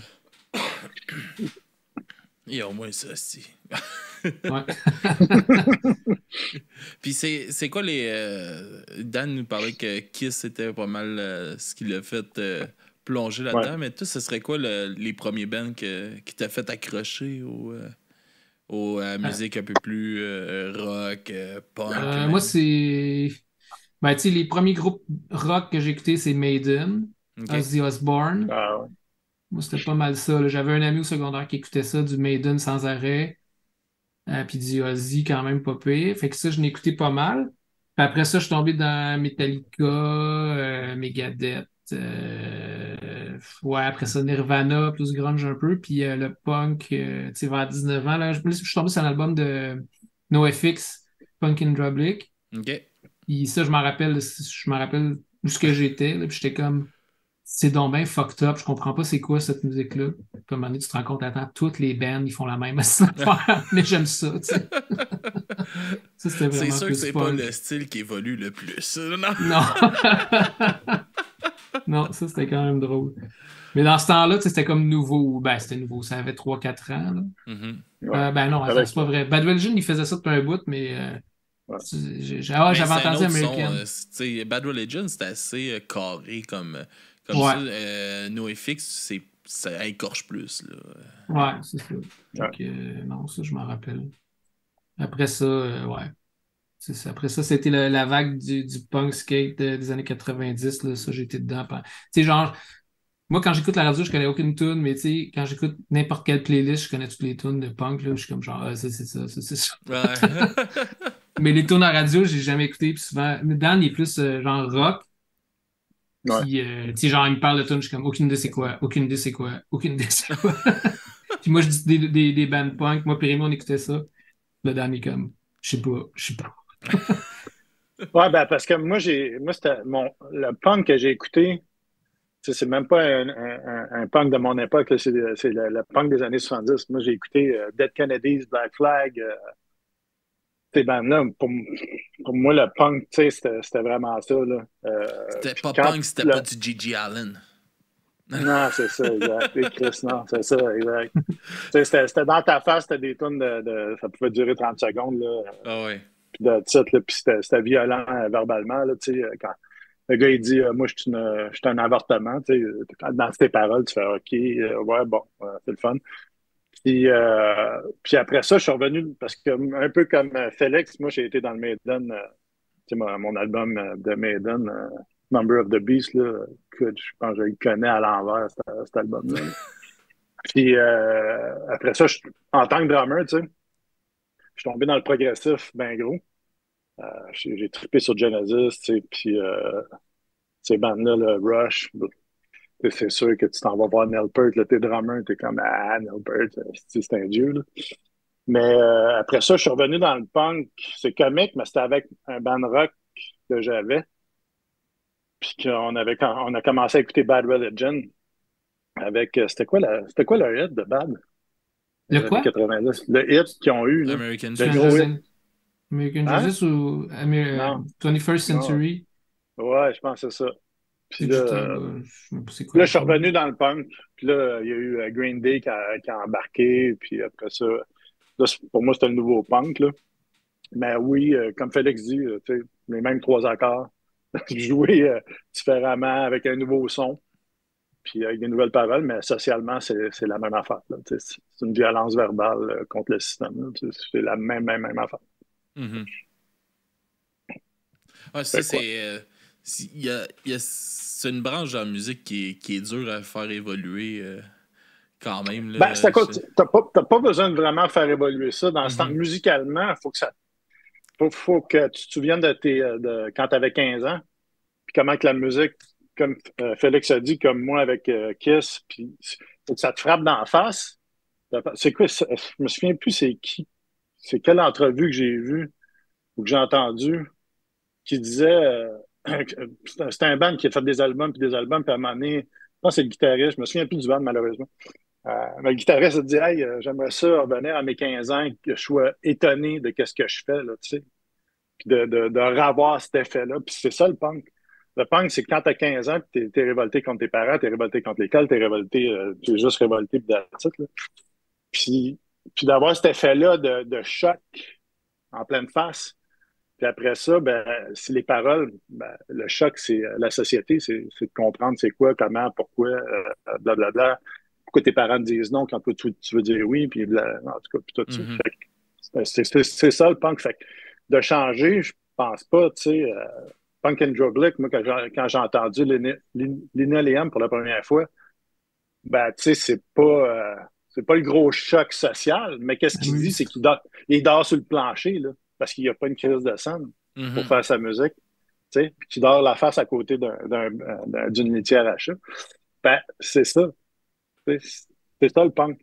Il y a au moins ça, si. Ouais. Puis c'est, c'est quoi les. euh, Dan nous parlait que Kiss c'était pas mal euh, ce qui l'a fait euh, plonger Ouais. là-dedans, mais toi, ce serait quoi le- les premiers bands que- qui t'a fait accrocher au, euh, au, à la Euh, musique un peu plus euh, rock, euh, punk euh, moi, même? c'est. Ben, tu sais, les premiers groupes rock que j'ai écoutés, c'est Maiden, Ok. Ozzy Osbourne. Ah, ouais. Moi, c'était pas mal ça, là. J'avais un ami au secondaire qui écoutait ça, du Maiden sans arrêt. Euh, puis du Ozzy quand même pas pire. Fait que ça, je l'ai écouté pas mal. Puis après ça, je suis tombé dans Metallica, euh, Megadeth. euh, ouais, après ça, Nirvana, plus grunge un peu. Puis euh, le punk, euh, tu sais, vers dix-neuf ans, là, je, je suis tombé sur un album de NoFX, Punk in Drublic. Ok. Puis ça, je m'en rappelle, je me rappelle où ce que j'étais. Là, puis j'étais comme, c'est donc bien fucked up, je comprends pas c'est quoi cette musique-là. Puis à un moment donné, tu te rends compte, attends, toutes les bands, ils font la même affaire, mais j'aime ça, tu sais. Ça, c'était C'est vraiment sûr que plus c'est pas punk. le style qui évolue le plus. Non? Non. Non, ça, c'était quand même drôle. Mais dans ce temps-là, tu sais, c'était comme nouveau. Ben, c'était nouveau, ça avait trois quatre ans, là. Mhm. Ouais. Euh, ben non, attends, Avec, c'est pas vrai. Bad Religion, il faisait ça depuis un bout, mais euh, ouais. j'ai- j'ai- ah, ouais, Mais j'avais c'est un entendu autre son. American. euh, c'est- tu sais, Bad Religion, c'est assez euh, carré comme, euh, comme ça. Ouais, Euh, NoFX, c'est, ça écorche plus. Là. ouais, c'est ça. Fait Ouais. que, euh, non, ça, je m'en rappelle. Après ça, euh, ouais. C'est ça. Après ça, c'était la, la vague du, du punk skate de- des années quatre-vingt-dix, là. Ça, j'étais dedans. Tu sais, genre, moi, quand j'écoute la radio, je connais aucune tune, mais tu sais, quand j'écoute n'importe quelle playlist, je connais toutes les tunes de punk, là. Je suis comme genre, ah, ça, c'est ça, ça, c'est ça. Ouais. Mais les tunes à radio, j'ai jamais écouté. Puis souvent, mais Dan, il est plus euh, genre rock. Ouais. Puis, euh, tu sais, genre, il me parle de tunes, je suis comme, aucune idée c'est quoi, aucune idée c'est quoi, aucune idée c'est quoi. Puis moi, je dis des, des, des bands punk. Moi, Pérémy, on écoutait ça. Le Dan est comme, je sais pas, je sais pas. Ouais, ben, parce que moi, j'ai, moi, c'était mon, le punk que j'ai écouté, tu sais, c'est même pas un, un- un punk de mon époque, là, c'est, c'est le, le punk des années soixante-dix. Moi, j'ai écouté euh, Dead Kennedys, Black Flag, euh, ces bandes-là. Pour, pour moi, le punk, tu sais, c'était, c'était vraiment ça, là. Euh, C'était puis pas quand punk, c'était le, pas du Gigi Allen. non, c'est ça, exact. Et Chris, non, c'est ça, exact. Tu sais, c'était, c'était dans ta face, c'était des tunes de, de, ça pouvait durer trente secondes, là. Ah ouais. Puis de titre, là, puis c'était, c'était violent euh, verbalement, là, tu sais, euh, quand le gars, il dit, euh, moi, je suis, une- je suis un avortement, tu sais, euh, dans tes paroles, tu fais, OK, euh, ouais, bon, euh, c'est le fun. Puis, euh, puis après ça, je suis revenu, parce que un peu comme euh, Félix, moi, j'ai été dans le Maiden, euh, tu sais, mon, mon album euh, de Maiden, euh, Number of the Beast, là, que je pense que je le connais à l'envers, cet, cet album-là. Là. Puis euh, après ça, je- en tant que drummer, tu sais, je suis tombé dans le progressif ben gros. Euh, j'ai, j'ai trippé sur Genesis, tu sais, puis euh, ces bandes-là, le Rush, c'est c'est sûr que tu t'en vas voir Neil Peart, là, t'es drummer, t'es comme, ah, Neil Peart, euh, c'est c'est un dieu, là. Mais euh, après ça, je suis revenu dans le punk. C'est comique, mais c'était avec un band rock que j'avais. puis qu'on avait, on a commencé à écouter Bad Religion avec, euh, c'était quoi la, c'était quoi le hit de Bad? Le Les années quoi? quatre-vingt-dix. Le hit qu'ils ont eu, là. American Le Jesus. gros hit. Strangers in American Hein? Jesus ou Amer- Non, twenty-first non. Century? Ouais, je pense que c'est ça. Puis là, Digital, euh, euh, je sais pas c'est quoi là, le je suis code. revenu dans le punk. Puis là, il y a eu euh, Green Day qui a, qui a embarqué. Puis après ça, là, c'est- pour moi, c'était le nouveau punk, là. Mais oui, euh, comme Félix dit, euh, tu sais, les mêmes trois accords, jouer euh, différemment avec un nouveau son, puis avec des nouvelles paroles, mais socialement, c'est c'est la même affaire, là. Tu sais, c'est une violence verbale euh, contre le système, là. Tu sais, c'est la même, même, même affaire. Mhm. Ouais, ça, Fait quoi? c'est. euh, si- il y a, il y a- c'est une branche de la musique qui est, qui est dure à faire évoluer euh, quand même. Ben, Là, c'est à quoi? Je- T'as pas, t'as pas besoin de vraiment faire évoluer ça. Dans ce temps, Mhm. musicalement, faut que ça, faut, faut que tu te souviennes de tes, euh, de, quand tu avais quinze ans, puis comment que la musique, comme euh, Félix a dit, comme moi avec euh, Kiss, puis faut que ça te frappe d'en face. C'est quoi? ça- Je me souviens plus c'est qui. C'est quelle entrevue que j'ai vue ou que j'ai entendue qui disait euh, c'était c'était un band qui a fait des albums puis des albums, puis à un moment donné, je pense que c'est le guitariste, je me souviens plus du band malheureusement. Euh, mais le guitariste a dit Hey, euh, j'aimerais ça revenir à mes quinze ans, que je sois étonné de ce que je fais, là, tu sais. Puis de, de, de revoir cet effet-là. Puis c'est ça le punk. Le punk, c'est quand t'as quinze ans, puis t'es, t'es révolté contre tes parents, t'es révolté contre l'école, t'es révolté, euh, t'es juste révolté, puis that's it, là. Puis, puis d'avoir cet effet-là de, de choc en pleine face. Puis après ça, ben, si les paroles, ben, le choc, c'est euh, la société, c'est, c'est de comprendre c'est quoi, comment, pourquoi, euh, blablabla. Pourquoi tes parents te disent non quand toi, tu, tu veux dire oui, puis bla- en tout cas, puis tout ça. Mhm. Fait que c'est, c'est, c'est ça le punk. Fait que de changer, je pense pas, tu sais, euh, Punk and Drublic, moi, quand j'ai, quand j'ai entendu Lin- Lin- Lina Liam pour la première fois, ben, tu sais, c'est pas, euh, c'est pas le gros choc social, mais qu'est-ce La qu'il dit, c'est musique. qu'il dort, il dort sur le plancher, là, parce qu'il n'y a pas une crise de sang pour Mhm. faire sa musique, tu sais, puis qu'il dort la face à côté d'un, d'un, d'un- d'une litière à chat. Ben, c'est ça. C'est, c'est ça le punk.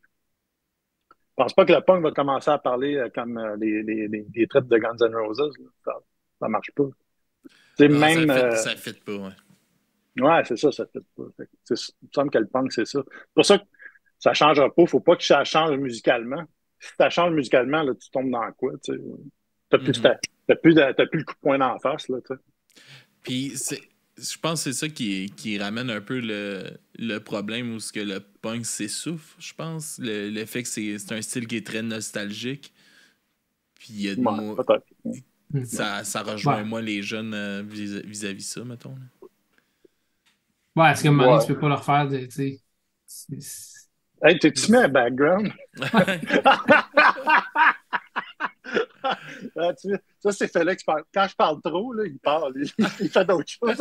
Je pense pas que le punk va commencer à parler euh, comme euh, les, les, les, les traites de Guns N' Roses, là. Ça, ça marche pas. Tu sais, Non, ça même, fait, euh, ça fit pas, ouais. ouais, c'est ça, ça fait pas. Fait que, tu sais, il me semble que le punk, c'est ça. C'est pour ça que ça changera pas. Faut pas que ça change musicalement. Si ça change musicalement, là, tu tombes dans quoi, tu sais. T'as plus, Mhm. ta- t'as plus, de- t'as plus le coup de poing d'en face, là, tu sais. Puis c'est, je pense que c'est ça qui, qui ramène un peu le, le problème où ce que le punk s'essouffle, je pense. Le, le fait que c'est, c'est un style qui est très nostalgique. Puis il y a de Ouais, mo- peut-être. Hmm. ça, ça rejoint Ouais. moins les jeunes euh, vis- vis-à-vis ça, mettons. Là. Ouais, est-ce qu'à un moment donné, Ouais. tu peux pas leur faire de, tu sais. c'est- c'est- Hey, t'es-tu mis un background? Ah, tu- ça, c'est Félix. qui parle. Quand je parle trop, là, il parle. Il, il fait d'autres choses.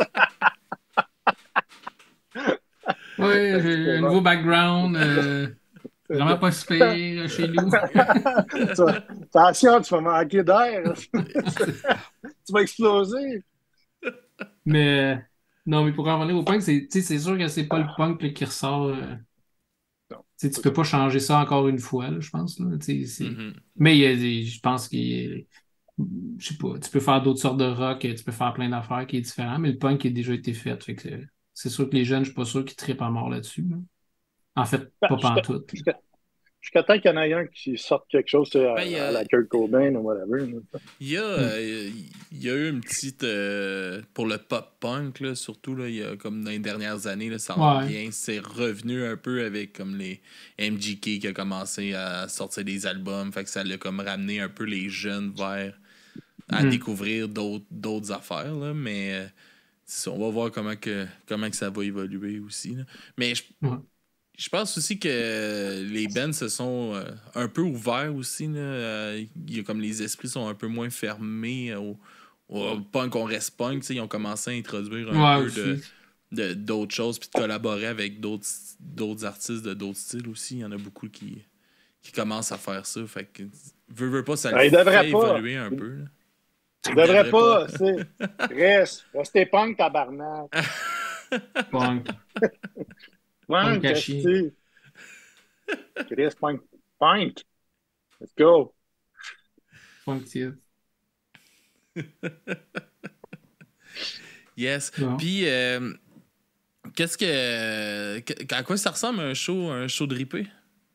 Ouais, j'ai C'est un bon. nouveau background, euh, vraiment pas si pire chez nous. Tu vas- Attention, tu vas manquer d'air. Tu vas exploser. Mais euh, non, mais pour en revenir au punk, c'est, tu sais, c'est sûr que c'est pas le punk là, qui ressort. euh, Non, tu sais, tu c'est peux ça. pas changer ça encore une fois, là, je pense. Là, tu sais, c'est- Mhm. Mais il y a des- je pense qu'il je sais pas, tu peux faire d'autres sortes de rock, tu peux faire plein d'affaires qui est différent, mais le punk a déjà été fait. Fait que euh, c'est sûr que les jeunes, je suis pas sûr qu'ils trippent à mort là-dessus, là. En fait, Ben, pas Jusqu'à pantoute, là. jusqu'à- jusqu'à temps qu'il y en ait un qui sorte quelque chose tu sais, Ben, il y à, à a, la Kurt Cobain ou whatever. Là. il y a, Hmm. euh, il y a eu une petite. euh, pour le pop-punk, là, surtout, là, il y a, comme dans les dernières années, là, ça en Ouais. vient. C'est revenu un peu avec comme les M G K qui a commencé à sortir des albums. Fait que ça l'a comme ramené un peu les jeunes vers à Hmm. découvrir d'autres, d'autres affaires. Là, mais euh, c'est ça, on va voir comment, que, comment que ça va évoluer aussi. Là. Mais je, Ouais. je pense aussi que les bands se sont euh, un peu ouverts aussi. Là. Euh, il y a comme les esprits sont un peu moins fermés au, au punk, on reste punk. Tu sais, ils ont commencé à introduire un Ouais, peu de, aussi. de- d'autres choses puis de collaborer avec d'autres, d'autres artistes de d'autres styles aussi. Il y en a beaucoup qui, qui commencent à faire ça. Fait que, veux, veux pas, ça le Ben, il devrait fait pas. évoluer un peu. Là. Il Il devrait devrait pas. pas. c'est- Reste. Restez punk, tabarnak. Punk. Punk Punk, à chier. esti. Chris, punk. Punk. Let's go. Punk titre. Yes. Bon. Puis, euh, qu'est-ce que. que- À quoi ça ressemble un show, un show de ripé?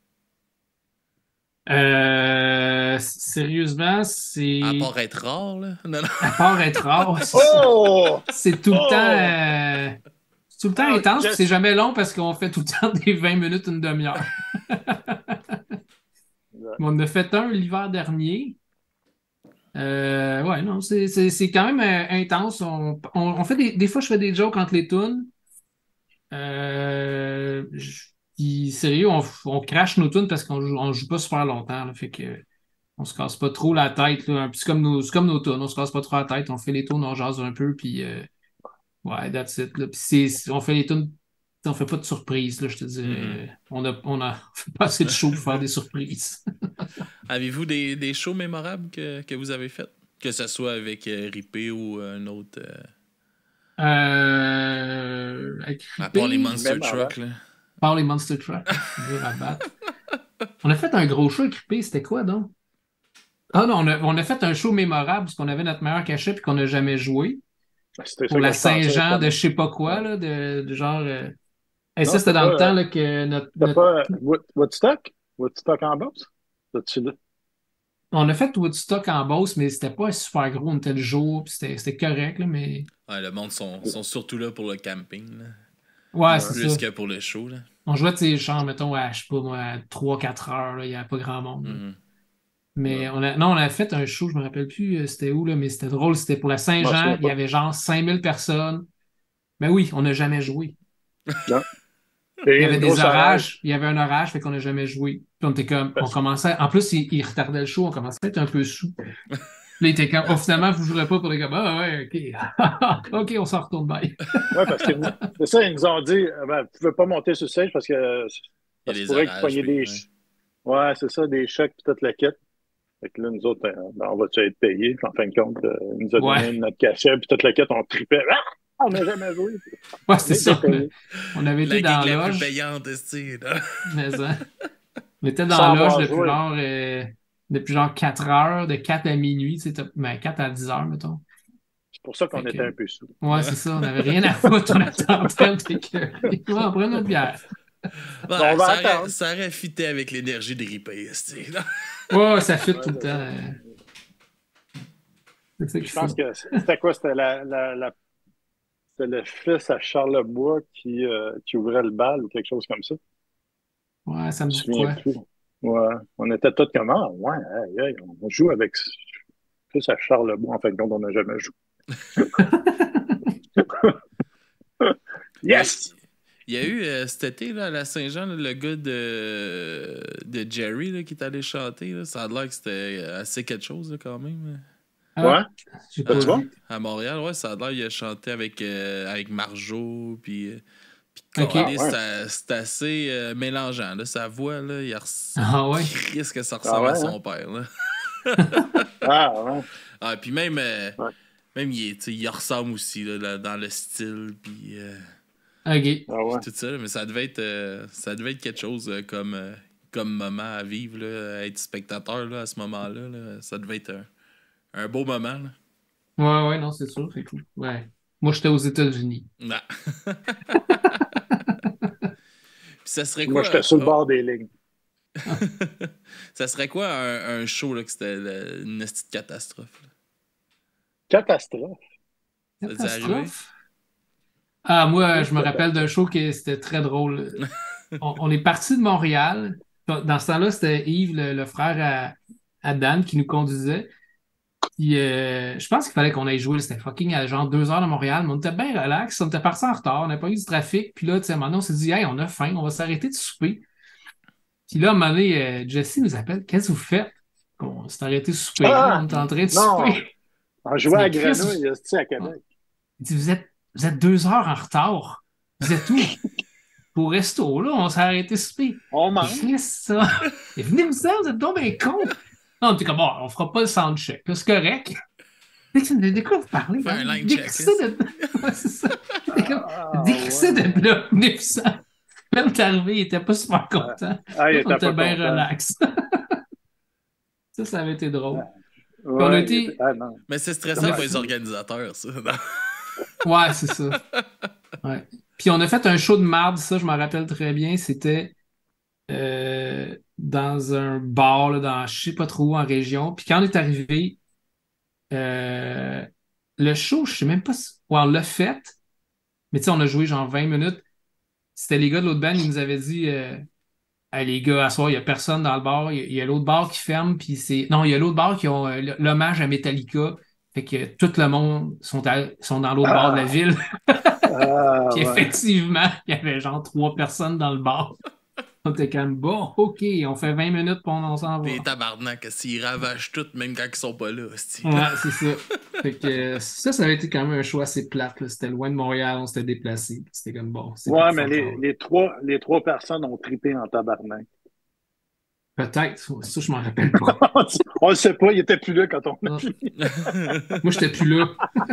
Euh, sérieusement, c'est. À part être rare, là. Non, non. À part être rare, c'est ça. Oh! C'est tout le Oh! temps. euh, C'est tout le temps Ah, intense, puis Jess- c'est jamais long parce qu'on fait tout le temps des vingt minutes, une demi-heure. Ouais. On en a fait un l'hiver dernier. Euh, ouais, non, c'est c'est- c'est quand même euh, intense. On, on, on fait des, des fois, je fais des jokes entre les tunes. Euh, je- puis sérieux, on, on crache nos tunes parce qu'on joue, on joue pas super longtemps. Là, fait que on se casse pas trop la tête. Là. Puis c'est comme nos, c'est comme nos tunes, on se casse pas trop la tête. On fait les tunes, on jase un peu, puis euh, ouais, that's it. Là. Puis c'est, c'est- on fait les tunes, on fait pas de surprises, là, je te dirais. Mhm. On a, on a fait pas assez de show pour faire des surprises. Avez-vous des, des shows mémorables que, que vous avez fait? Que ce soit avec euh, Ripé ou un autre. euh, Euh, avec À part les Ripé, Monster Même Truck, là. par les Monster Truck. C'est dur à battre. On a fait un gros show avec Ripé, c'était quoi donc? Ah non, on a, on a fait un show mémorable parce qu'on avait notre meilleur cachet puis qu'on n'a jamais joué. C'était Pour ça la que je pensais, Saint-Jean de justement. je sais pas quoi, Ouais. là, de, de genre. euh, Et Non, ça, c'était c'était dans le pas, temps euh, là, que notre, c'était notre- pas euh, Wood- Woodstock? Woodstock en boxe? T'as-tu là? On a fait Woodstock en Beauce, mais c'était pas super gros. On était le jour, puis c'était c'était correct, là, mais. Ouais, le monde sont, sont surtout là pour le camping, là. Ouais, Ouais. c'est Plus ça. que pour le show, là. On jouait, tu sais, genre, mettons, à, je sais pas moi, à trois quatre heures, là, il n'y avait pas grand monde. là. Mhm. Mais on a, non, on a fait un show, je me rappelle plus euh, c'était où, là, mais c'était drôle. C'était pour la Je m'en Saint-Jean, souviens il y pas. avait genre cinq mille personnes. Mais oui, on n'a jamais joué. Non. Il Et y avait une des grosse orages, il y avait un orage, fait qu'on n'a jamais joué. Puis on était comme, on Parce- commençait, en plus, il, il retardait le show, on commençait à être un peu sous. Puis là, il était comme, oh, finalement, vous ne jouerez pas pour les gars. Ah ouais, ok. Ok, on s'en retourne bien. Ouais, parce que c'est ça, ils nous ont dit, euh, ben, vous ne pouvez pas monter sur le siège parce que euh, Il y a ça se des pourrait que vous orages, preniez puis, des. ouais. ch- Ouais, c'est ça, des chocs et toute la quête. Fait que là, nous autres, euh, ben, on va-tu être payés? Puis en fin de compte, euh, ils nous a donné Ouais. notre cachet, puis toute la quête, on tripait. Ah! On n'a jamais joué. Ouais, On c'est était ça. On, a- payés. on avait La été dans gig la la plus loge. payante, esti, là. Mais, hein, on était dans Sans la loge avoir depuis joué. genre, euh, depuis genre quatre heures, de quatre à minuit, tu sais, t'as- ben, quatre à dix heures, mettons. C'est pour ça qu'on Fait que- était un peu sous. Ouais, c'est ça, on n'avait rien à foutre, on était en train de ouais, on prend notre bière. Ouais, On va ça, aurait, attendre. ça aurait fité avec l'énergie de Ripé, esti, là. Ouais, ouais, ça fit Ouais, tout le c'est temps. ça. euh, C'est ça qu'il Je pense faut. que c'était quoi? C'était la, la, la- c'était le fils à Charlebois qui, euh, qui ouvrait le bal ou quelque chose comme ça. Ouais, ça me Je me dit souviens quoi? plus. Ouais. On était tous comme, ah, ouais, aïe, aïe, on joue avec ce fils à Charlebois. En fin de compte, on n'a jamais joué. Yes! Il y a eu euh, cet été, là, à la Saint-Jean, là, le gars de, de Jerry là, qui est allé chanter. Là. Ça a l'air que c'était assez quelque chose, là, quand même. Ah, Ouais. j'ai pas Tu vois? vu. À Montréal, ouais, ça a l'air qu'il a chanté avec, euh, avec Marjo, puis... euh, puis Ok. câlisse, Ah, ouais. c'est- c'est assez euh, mélangeant, là. Sa voix, là, il res- Ah ouais? risque que ça ressemble ouais, à son hein? père, là. Ah, ouais. Ah, puis même, euh, Ouais. même il, est- tu sais, il ressemble aussi, là, là, dans le style, puis... euh, Ok. Ah, ouais. tout ça, là, mais ça devait être euh, ça devait être quelque chose euh, comme, euh, comme moment à vivre, là, être spectateur là, à ce moment-là. Là. Ça devait être un, un beau moment. Là. Ouais, ouais, non, c'est sûr, c'est cool. Ouais. Moi, j'étais aux États-Unis. Non. Puis ça serait quoi? Moi, j'étais sur le oh, bord des lignes. ça serait quoi un, un show là, que c'était le- une petite catastrophe? Là? Catastrophe. Ça t'est arrivé? Catastrophe. Ah, moi, je me rappelle d'un show qui c'était très drôle. On, on est parti de Montréal. Dans ce temps-là, c'était Yves, le, le frère à, à Dan, qui nous conduisait. Puis, euh, je pense qu'il fallait qu'on aille jouer. C'était fucking à genre deux heures de Montréal. Mais on était bien relax. On était partis en retard. On n'a pas eu du trafic. Puis là, tu sais, à un moment donné, on s'est dit, hey, on a faim. On va s'arrêter de souper. Puis là, à un moment donné, euh, Jesse nous appelle. Qu'est-ce que vous faites? On s'est arrêté de souper. Ah! On est en train de Non! souper. On jouait à Mais Chris, Grenouille, ici, à Québec. Il dit, vous êtes, vous êtes deux heures en retard. Vous êtes où? Au resto, là, on s'est arrêté de souper. On Il mange. fait ça. Et venez me dire, vous êtes donc bien con. Non, on était comme, bon, on fera pas le soundcheck. Là, c'est correct. De, de quoi vous parlez? Fais un hein? line check, Décrissez de... Ouais, c'est ça. T'es comme, Ah, décrissez ouais. de là, venez vous ça. Même t'es arrivé, il était pas super content. Ah, il on était était pas bien content. relax. Ça, ça avait été drôle. Ouais, On a il été- était- Ah, non. Mais c'est stressant Ouais. pour les organisateurs, ça. Non? Ouais, c'est ça. Ouais. Puis on a fait un show de marde, ça, je m'en rappelle très bien. C'était euh, dans un bar, là, dans je sais pas trop où, en région. Puis quand on est arrivé, euh, le show, je sais même pas si... Ouais, on l'a fait, mais tu sais, on a joué genre vingt minutes. C'était les gars de l'autre band, ils nous avaient dit euh, Hey, les gars, à soir, il n'y a personne dans le bar. Il y a, il y a l'autre bar qui ferme, puis c'est. Non, il y a l'autre bar qui ont euh, l'hommage à Metallica. Fait que tout le monde sont, à- sont dans l'autre bar de la Ah, ville. ah, Puis ouais. effectivement, il y avait genre trois personnes dans le bar. On était comme bon, OK, on fait vingt minutes pour on s'en va. Pis tabarnak, s'ils ravagent tout, même quand ils sont pas là, hostie. Ouais, c'est ça. Fait que euh, ça, ça avait été quand même un choix assez plate, là. C'était loin de Montréal, on s'était déplacé. Puis c'était comme bon, c'est pour Ouais, mais fuck les, all. les trois, les trois personnes ont trippé en tabarnak. Peut-être, ça, je m'en rappelle pas. On le sait pas, il était plus là quand on a Non. fini. Moi, j'étais plus là.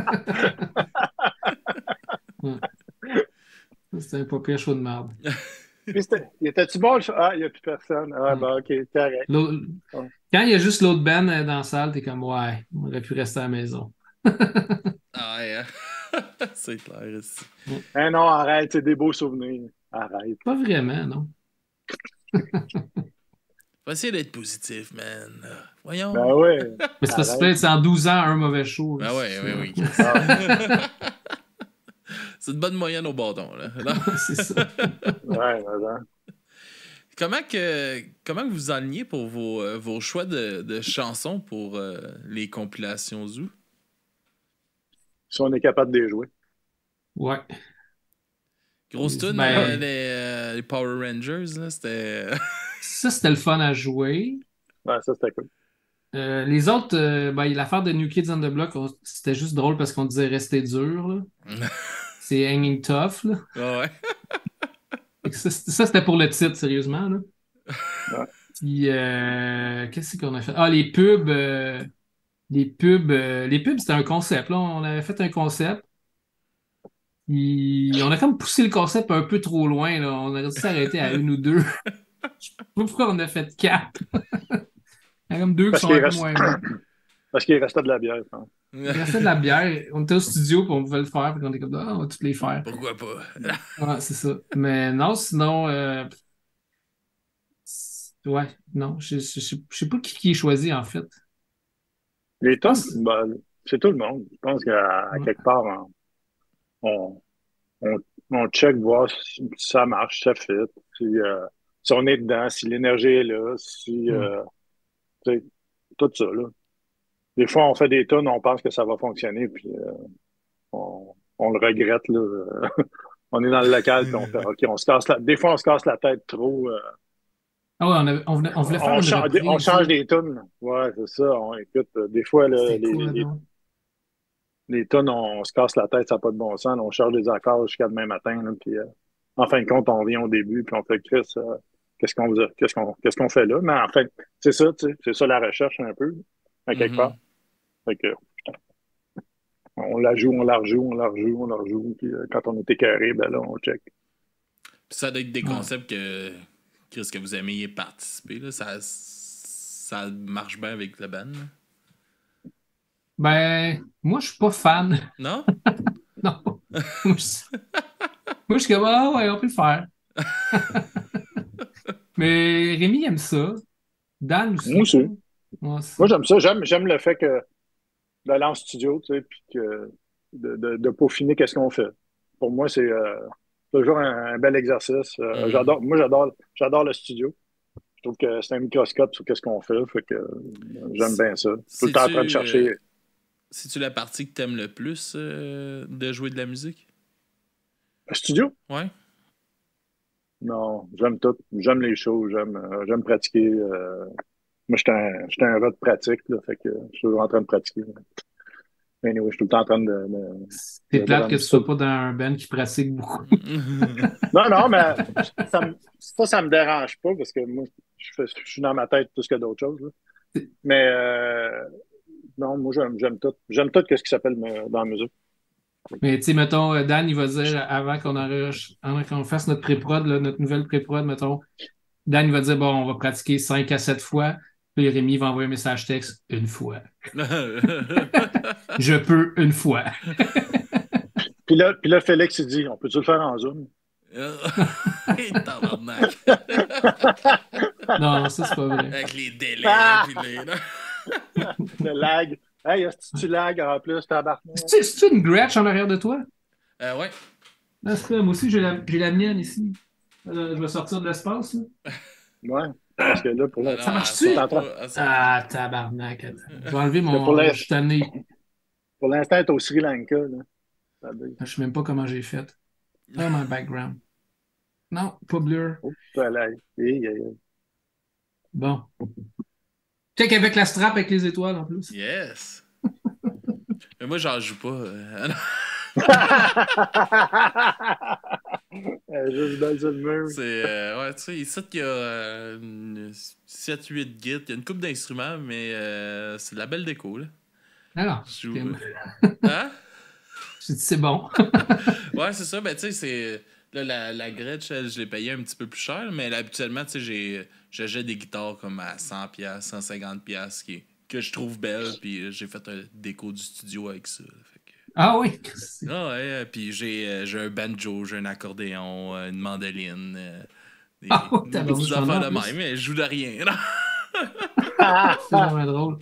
Ouais. C'était un pas pire show de merde. Puis c'était- il était-tu bon? le show? Ah, il n'y a plus personne. Ah, Ouais. ben, OK, correct. L'autre- Ouais. Quand il y a juste l'autre band euh, dans la salle, t'es comme ouais, on aurait pu rester à la maison. Ah ouais, hein. C'est clair ici. Ouais. Eh non, arrête, c'est des beaux souvenirs. Arrête. Pas vraiment, non. Faut essayer d'être positif, man. Voyons. Ben ouais, Mais c'est parce que arrête. c'est en douze ans, un mauvais show. Ben ouais, c'est- oui, oui. Ah, C'est une bonne moyenne au bâton, là. Non? C'est ça. ouais, ben, Comment que comment que vous alignez pour vos, euh, vos choix de, de chansons pour euh, les compilations Zoo? si on est capable de les jouer. Ouais. Grosse tune, Ben- euh, les, euh, les Power Rangers, là, c'était... Ça, c'était le fun à jouer. Ouais, ça, c'était cool. Euh, les autres, euh, ben, l'affaire de New Kids on the Block, on- c'était juste drôle parce qu'on disait rester dur, là. C'est hanging tough, là. Ah ouais. Fait que Ça, c'était ça, c'était pour le titre, sérieusement, là. Ouais. Puis, euh, qu'est-ce qu'on a fait? Ah, les pubs. euh, les pubs, euh, les pubs, c'était un concept, là. On avait fait un concept. Puis, on a comme poussé le concept un peu trop loin, là. On aurait dû s'arrêter à une ou deux. Je sais pas pourquoi on a fait quatre. Il y a comme deux qui Parce sont qu'il un peu reste... moins bons. Parce qu'il restait de la bière, je pense. Il restait de la bière. On était au studio, puis on pouvait le faire. Puis on était comme, ah, on va tous les faire. Pourquoi pas? Ouais, c'est ça. Mais non, sinon, euh, c'est- ouais, non, je je- je- je sais pas qui, qui est choisi, en fait. Les tonnes, pense- ben, c'est tout le monde. Je pense qu'à à Ouais. quelque part, on, on, on, on check, voir si ça marche, si ça fit, si, euh, si on est dedans, si l'énergie est là, si, Mm. euh, tu sais, tout ça, là. Des fois, on fait des tonnes, on pense que ça va fonctionner, puis euh, on, on le regrette, là. On est dans le local, puis on fait, OK, on se casse la... Des fois, on se casse la tête trop. euh, Ah ouais, on, avait- on voulait, on voulait faire on, une change, reprise. on change là. des tunes. Ouais, c'est ça. On, écoute, euh, des fois, là, C'était les, quoi, les, non? les tunes, on, se casse la tête, ça n'a pas de bon sens. On charge des accords jusqu'à demain matin, là, puis euh, en fin de compte, on revient au début, puis on fait, Chris, euh, qu'est-ce qu'on vous a- qu'est-ce qu'on qu'est-ce qu'on fait là? Mais en fait, c'est ça, tu sais, c'est ça la recherche un peu, à quelque Mhm. part. Fait que, on la joue, on la rejoue, on la rejoue, on la rejoue, puis euh, quand on est écœuré, ben là, on check. Puis ça doit être des Ouais. concepts que, Chris, que vous aimiez participer, là. Ça, ça marche bien avec le band, là. Ben, moi, je suis pas fan. Non? Non. Moi, je moi, je suis comme, ah ouais, on peut le faire. Mais Rémi aime ça. Dan aussi. Moi aussi. Ouais, c'est- Moi, j'aime ça. J'aime, j'aime le fait que d'aller en studio, tu sais, puis que de, de, de peaufiner qu'est-ce qu'on fait. Pour moi, c'est euh, toujours un, un bel exercice. Euh, Mhm. j'adore, moi, j'adore, j'adore le studio. Je trouve que c'est un microscope sur qu'est-ce qu'on fait. Fait que euh, j'aime bien ça. Tout le temps en train de C'est-tu, chercher. euh, C'est-tu la partie que t'aimes le plus euh, de jouer de la musique? Un studio? Ouais? Non, j'aime tout. J'aime les shows. J'aime, euh, j'aime pratiquer. euh. Moi, j'étais un, j'étais un rat de pratique, là, fait que je suis toujours en train de pratiquer. Mais anyway, je suis tout le temps en train de. de- C'est de- plate de- que tu sois pas dans un band qui pratique beaucoup. Non, non, mais ça, me- ça, ça me dérange pas parce que moi, je, fais- je suis dans ma tête plus que d'autres choses, là. Mais euh, non, moi, j'aime, j'aime tout. J'aime tout ce qui s'appelle euh, dans la musique. Mais tu sais, mettons, euh, Dan, il va dire, avant qu'on enregistre- avant qu'on fasse notre pré-prod, là, notre nouvelle pré-prod, mettons, Dan, il va dire, bon, on va pratiquer cinq à sept fois. Puis Rémi va envoyer un message texte une fois. Je peux une fois. puis là, puis là, Félix, il dit, on peut-tu le faire en Zoom? Tabarnak. Non, non, ça, c'est pas vrai. Avec les délais. Ah! Puis les... Le lag. Hey, est-ce que tu lag en plus, tabarnak? C'est-tu c'est-tu une Gretsch en arrière de toi? Euh, ouais. Là, c'est ça. Moi aussi, j'ai la, j'ai la mienne ici. Euh, je vais sortir de l'espace. Là. Ouais. Parce que là, pour Ah, l'instant. Ça non, marche-tu? elle T'es en sort train- pas, elle sort Ah, tabarnak. Attends. Je vais enlever Mais mon. pour Je l'instant- suis tanné. Pour l'instant, elle est au Sri Lanka. Là. Ça veut dire- Je sais même pas comment j'ai fait. Oh, my background. Non, pas blur. Oh, ça lag. Hey, hey, hey. Bon. Check avec la strap avec les étoiles en plus. Yes. Mais moi, j'en joue pas. euh, Elle est juste dans le mur. C'est. Euh, ouais, tu sais, ici, il y a euh, sept huit gits. Il y a une coupe d'instruments, mais euh, c'est de la belle déco, là. Alors, Je joue. je Hein? dit, c'est bon. Ouais, c'est ça. Ben, tu sais, c'est. Là, la, la Gretsch, elle, je l'ai payée un petit peu plus cher, mais là, habituellement, tu sais, j'ai, j'achète des guitares comme à cent dollars, cent cinquante dollars, qui, que je trouve belles, puis j'ai fait un déco du studio avec ça. Fait que... Ah oui. Ah ouais, euh, puis j'ai, euh, j'ai un banjo, j'ai un accordéon, euh, une mandoline, euh, des, Ah ouais, des t'as petites besoin de affaires de en plus. même, mais je joue de rien. là. C'est vraiment drôle.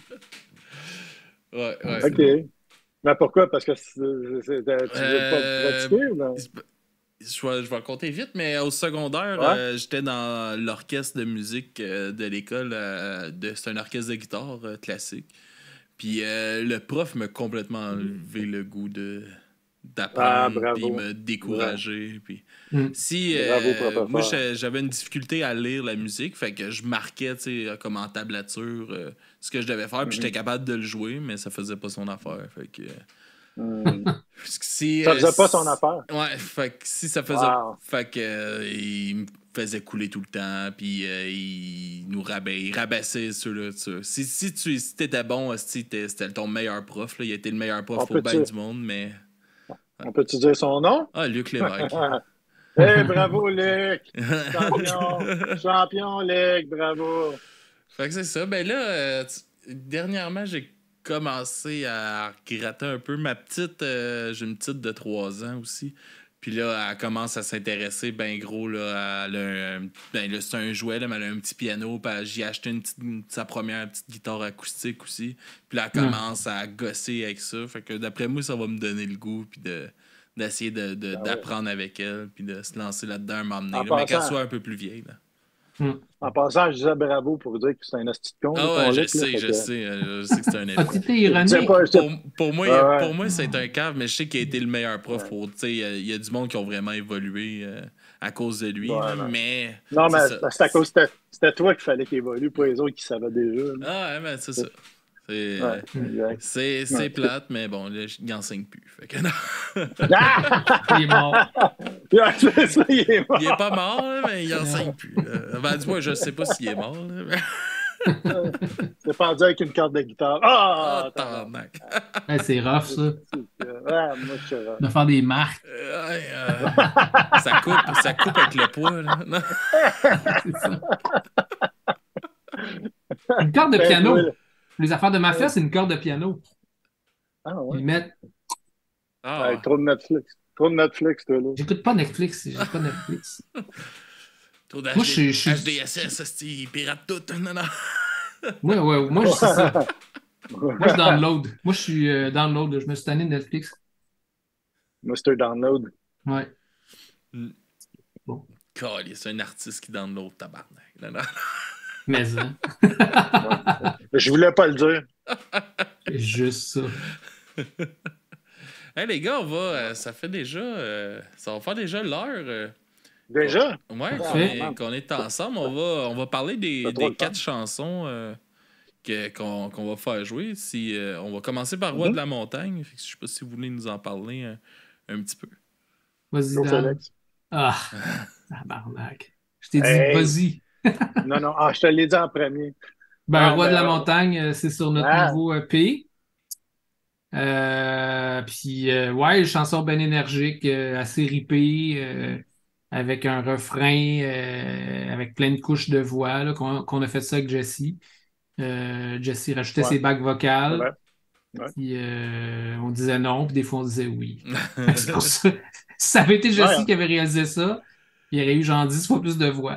Ouais, ouais. OK. Mais pourquoi? Parce que c'est- c'est- tu veux pas Euh, pratiquer ou non? Je vais, je vais compter vite, mais au secondaire, Ouais. euh, j'étais dans l'orchestre de musique euh, de l'école. euh, de, c'est un orchestre de guitare euh, classique. Puis euh, le prof m'a complètement enlevé le goût de Ah, d'apprendre, bravo. puis m'a découragé. Puis Mm. si Bravo, euh, professeur. moi j'ai- j'avais une difficulté à lire la musique, fait que je marquais, tu sais, comme en tablature, euh, ce que je devais faire, puis Mhm. j'étais capable de le jouer, mais ça faisait pas son affaire. Fait que Hmm. parce que si, Ça euh, faisait pas si- son affaire. Ouais, fait que si ça faisait. Wow. Fait que euh, il me faisait couler tout le temps, puis euh, il nous rabaissait, il rabaissait ceux-là. Tu sais. Si, si tu si t'étais bon, si t'étais- c'était ton meilleur prof, là, il était le meilleur prof On pour bien peut-tu- du monde, mais. On peut-tu dire son nom? Ah, Luc Lévesque. Hey, bravo, Luc! Champion! Champion, Luc, bravo! Fait que c'est ça. Ben là, euh, tu- dernièrement, j'ai commencé à gratter un peu. Ma petite, euh, j'ai une petite de trois ans aussi. Puis là, elle commence à s'intéresser ben gros. Là, elle a un- ben là, c'est un jouet, là, mais elle a un petit piano. Puis elle- j'ai acheté une petite, une- sa première petite guitare acoustique aussi. Puis là, elle Mm. commence à gosser avec ça. Fait que d'après moi, ça va me donner le goût. Puis de, d'essayer de, de- Ah ouais. d'apprendre avec elle. Puis de se lancer là-dedans, m'emmener. En là, mais qu'elle passant- soit un peu plus vieille. Là. En passant, je disais bravo pour dire que c'est un asti de con. Ah là, ouais, ton je Luc, là, sais, fait je que- sais. euh, Je sais que c'est un Ah, effort. t'étais Je sais ironique. pas, je sais- Pour, pour moi, Ah ouais. pour moi c'est un cave, mais je sais qu'il a été le meilleur prof. Pour, tu sais, il y a du monde qui ont vraiment évolué euh, à cause de lui. Ouais, là, ouais. mais. Non, mais c'est ça. c'est à cause c'était c'était toi qu'il fallait qu'il évolue, pas les autres qui savaient déjà. là. Ah, ouais, mais c'est ça. C'est, euh, Ouais, exact. c'est, c'est Ouais. plate, mais bon, là, il enseigne plus. Fait que non. Ah! Il est mort. Ouais, c'est ça, il est mort. Il est pas mort, là, mais il enseigne plus. là. Ben, du moins, je sais pas s'il est mort. Là, mais... C'est pendu avec une carte de guitare. Ah! Ah, tabarnak. Ouais, c'est rough, ça. Ouais, moi, je suis heureux. De faire des marques. Euh, ouais, euh, ça, coupe, ça coupe avec le poids. Là. Non. C'est ça. Une corde de Ben, piano. oui. Les affaires de mafia, c'est une corde de piano. Ah, ouais. Ils mettent. Ah, Ouais, trop de Netflix. Trop de Netflix, toi, là. J'écoute pas Netflix. J'écoute pas Netflix. trop Moi, je suis- je suis- H D S S, hostie, ils piratent tout. Non, non. Ouais, ouais, moi, je sais ça. Moi, je download. Moi, je suis euh, download. Je me suis tanné de Netflix. Mister Download. Ouais. Calé, c'est un artiste qui donne l'autre tabarnak. Non, non. Mais, hein, Je voulais pas le dire. c'est juste ça. Hey, les gars, on va. euh, ça fait déjà. euh, ça va faire déjà l'heure. euh, Déjà? ouais, qu'on Parfait. est, qu'on est ensemble. On va, on va parler des, T'as trop des le temps. quatre chansons euh, que- qu'on, qu'on va faire jouer. Si, euh, on va commencer par Roi Mhm. de la montagne. Fait que je sais pas si vous voulez nous en parler un, un petit peu. Vas-y, Go, Dan. Félix. Ah, tabarnak. Je t'ai dit, Hey. vas-y. Non, non. Ah, je te l'ai dit en premier. Ben, Ah, Roi ben, de la euh, montagne, euh, c'est sur notre ah. nouveau E P. Euh, puis, euh, ouais, une chanson bien énergique, euh, assez ripée, euh, avec un refrain, euh, avec plein de couches de voix, là, qu'on qu'on a fait ça avec Jessie. Euh, Jessie rajoutait Ouais. ses bacs C'est vocales. vrai. Ouais. Puis euh, on disait non, puis des fois on disait oui. C'est pour ça. Si ça avait été Jessie Ouais. qui avait réalisé ça, il y aurait eu genre dix fois plus de voix.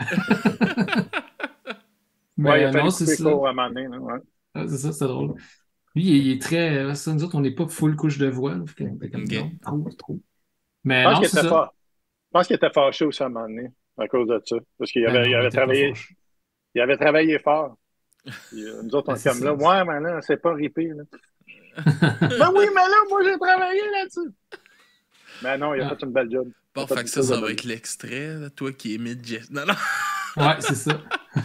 Mais Ouais, il a euh, fallu non, c'est couper ça. court à un moment donné. Là, ouais. Ah, c'est ça, c'est drôle. Lui, il est, il est très. euh, Ça, nous autres, on n'est pas full couche de voix. Là, fait qu'on était comme Ok. non, trop, trop. Je Mais pense non, qu'il c'est était ça. fort. Je pense qu'il était fâché aussi à un moment donné à cause de ça. Parce qu'il Ben avait, non, il il avait était pas travaillé. fâché. Il avait travaillé fort. Puis, euh, nous autres, on Ben, est c'est comme ça. là, ouais, mais là, c'est pas ripé. Là. Ben oui, mais là, moi, j'ai travaillé là-dessus. Mais non, il a Ah. fait une belle job. Il Bon, a fait fait une que ça, chose de ça va belle être l'extrait, là, toi qui imites Jess. Non, non. Ouais, c'est ça.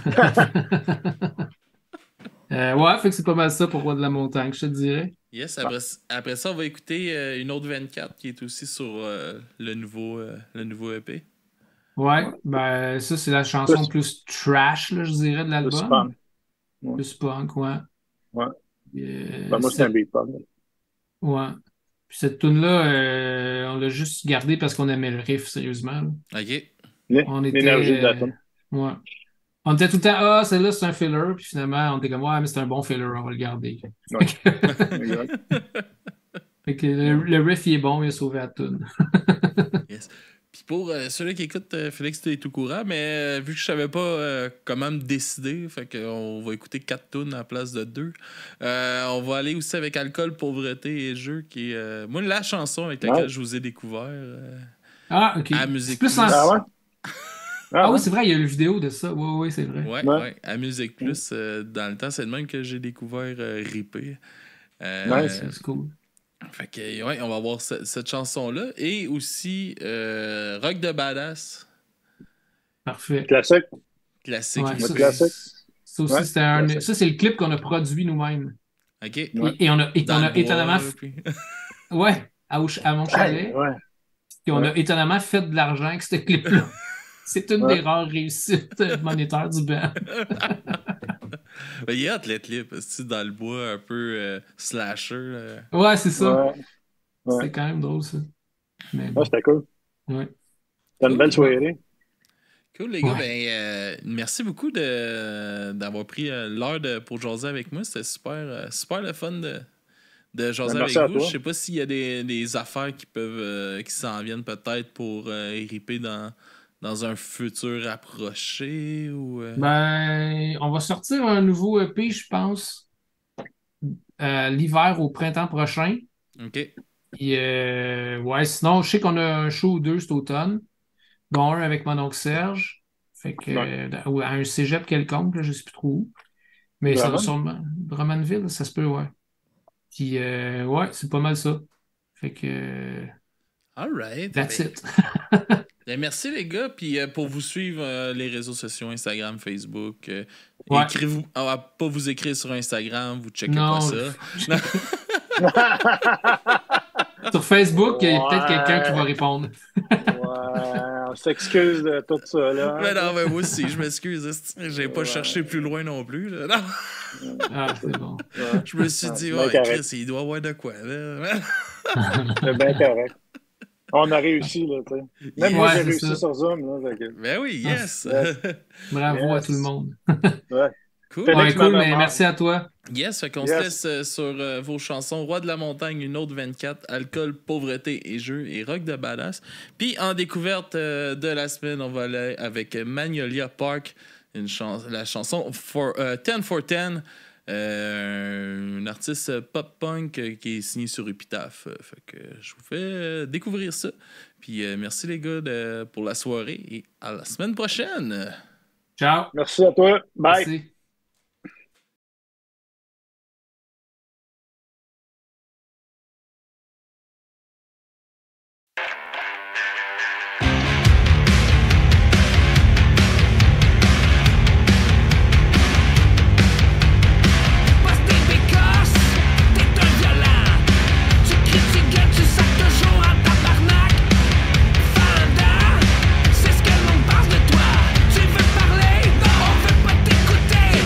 Euh, ouais, fait que c'est pas mal ça pour Roi de la Montagne, je te dirais. Yes, après, après ça, on va écouter euh, une autre vingt-quatre qui est aussi sur euh, le, nouveau, euh, le nouveau E P. Ouais, ben ça, c'est la chanson Plus- plus trash, là, je dirais, de Plus l'album. fun. Ouais. Plus punk, ouais. Ouais. Euh, Ben, moi, c'est un cette... beat pop. là. Ouais. Puis cette tune-là, euh, on l'a juste gardée parce qu'on aimait le riff, sérieusement. là. OK. L'é- On était. L'énergie de la euh, tune. Ouais. On était tout le temps, ah, celle-là, c'est un filler. Puis finalement, on était comme, ouais, mais c'est un bon filler, on va le garder. Ouais. Exact. Fait que le, le riff, il est bon, il a sauvé la tune. Yes. Puis pour euh, ceux-là qui écoutent, euh, Félix, t'es tout courant, mais euh, vu que je savais pas euh, comment me décider, fait qu'on va écouter quatre tunes à la place de deux. Euh, on va aller aussi avec Alcool, Pauvreté et Jeux, qui est, euh, moi, la chanson avec laquelle Ouais. je vous ai découvert euh, Ah, ok. à Musique C'est plus Plus. en- Ah ouais? Ah ouais? oui, c'est vrai, il y a une vidéo de ça. Oui, oui, c'est vrai. Ouais, Ouais. ouais, à Musique Plus, euh, dans le temps, c'est le même que j'ai découvert euh, Ripé. Euh, Nice. C'est c'est cool. Fait que, ouais, on va voir ce- cette chanson-là. Et aussi euh, Rock de Badass, Parfait. Classique. classique. Ouais, Ripé. ça, classique. ça aussi, Ouais, c'était un. classique. Ça, c'est le clip qu'on a produit nous-mêmes. OK. Et, Ouais. et on a, et Dans on le a bois, étonnamment. là, f- puis- Ouais, à, au ch- à mon chalet. Hey, ouais. Puis on a Ouais. étonnamment fait de l'argent avec ce clip-là. C'est une Ouais. des rares réussites euh, monétaires du band. Ben, il y a hâte, le clip, c'est dans le bois un peu euh, slasher. là. Ouais, c'est ça. Ouais. Ouais. C'était quand même drôle, ça. Mais Ouais, bon, c'était cool. ouais. C'était une Cool. belle soirée. Cool, les gars. Ouais. Ben, euh, merci beaucoup de, d'avoir pris euh, l'heure de, pour jaser avec moi. C'était super, euh, super le fun de, de jaser Ben, avec merci à vous. toi. Je sais pas s'il y a des, des affaires qui peuvent euh, qui s'en viennent peut-être pour euh, riper dans, dans un futur approché ou. euh, Ben, on va sortir un nouveau E P, je pense, euh, l'hiver au printemps prochain. OK. Puis, euh, ouais, sinon, je sais qu'on a un show ou deux cet automne, dont un avec mon oncle Serge. Fait que, Ouais. euh, ou à un cégep quelconque, là, je sais plus trop où. Mais ça va Drummond? sûrement. Drummondville, ça se peut, ouais. Puis, euh, ouais, c'est pas mal ça. Fait que, euh, All right. that's Ben, it. ben, merci, les gars. Puis euh, pour vous suivre, euh, les réseaux sociaux, Instagram, Facebook, euh, Ouais. écrivez-vous. On va pas vous écrire sur Instagram, vous checkez Non. pas ça. Sur Facebook, il y a peut-être Ouais. quelqu'un qui va répondre. Ouais, on s'excuse de tout ça, là. Mais non, mais moi aussi, je m'excuse. esti, J'ai pas Ouais. cherché plus loin non plus. Là. Non. Ah, c'est bon. Ouais, Je me suis dit, Ouais, ouais, bien correct. Chris, il doit avoir de quoi. Là. c'est bien correct. On a réussi, là, tu sais. Même moi, Ouais, j'ai c'est réussi ça. sur Zoom, là. fait que- Ben oui, yes. Ouais. Bravo à Yes. tout le monde. Ouais. Cool. Félix Ouais, cool, m'en mais demande. merci à toi. Yes, fait qu'on Yes. se laisse euh, sur euh, vos chansons Roi de la montagne, une autre vingt-quatre, Alcool, Pauvreté et Jeux et Rock de Badass. Puis en découverte euh, de la semaine, on va aller avec Magnolia Park, une chan- la chanson for, euh, dix for dix, euh, un artiste pop-punk euh, qui est signé sur Epitaph. Euh, fait que je vous fais euh, découvrir ça. Puis euh, merci les gars de- pour la soirée et à la semaine prochaine. Ciao. Merci à toi. Bye. Merci. C'est ce que l'on pense de toi. Tu veux parler? Non, on veut pas t'écouter.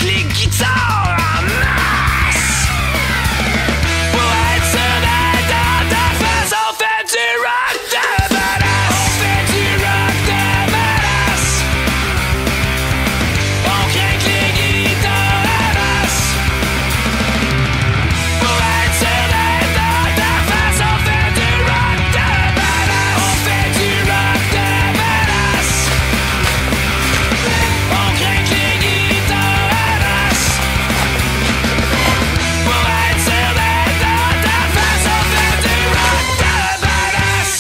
les guitares en masse. Pour être sûr d'être dans ta face, on fait du rock de badass. On fait du rock de badass. On craque les guitares en masse. Pour être sûr d'être dans ta face, on fait du rock de badass. On fait du rock de badass. On craque les guitares en masse. Pour être sûr d'être dans ta face, on fait du rock de badass.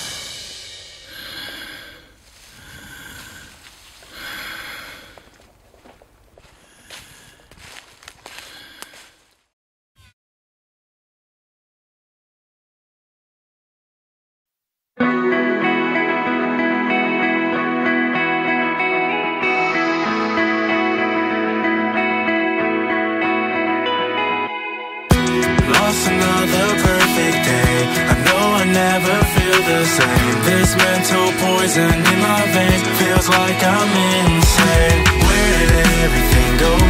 Lost another perfect day. I know I never feel the same. This mental poison in my veins feels like I'm insane. Where did everything go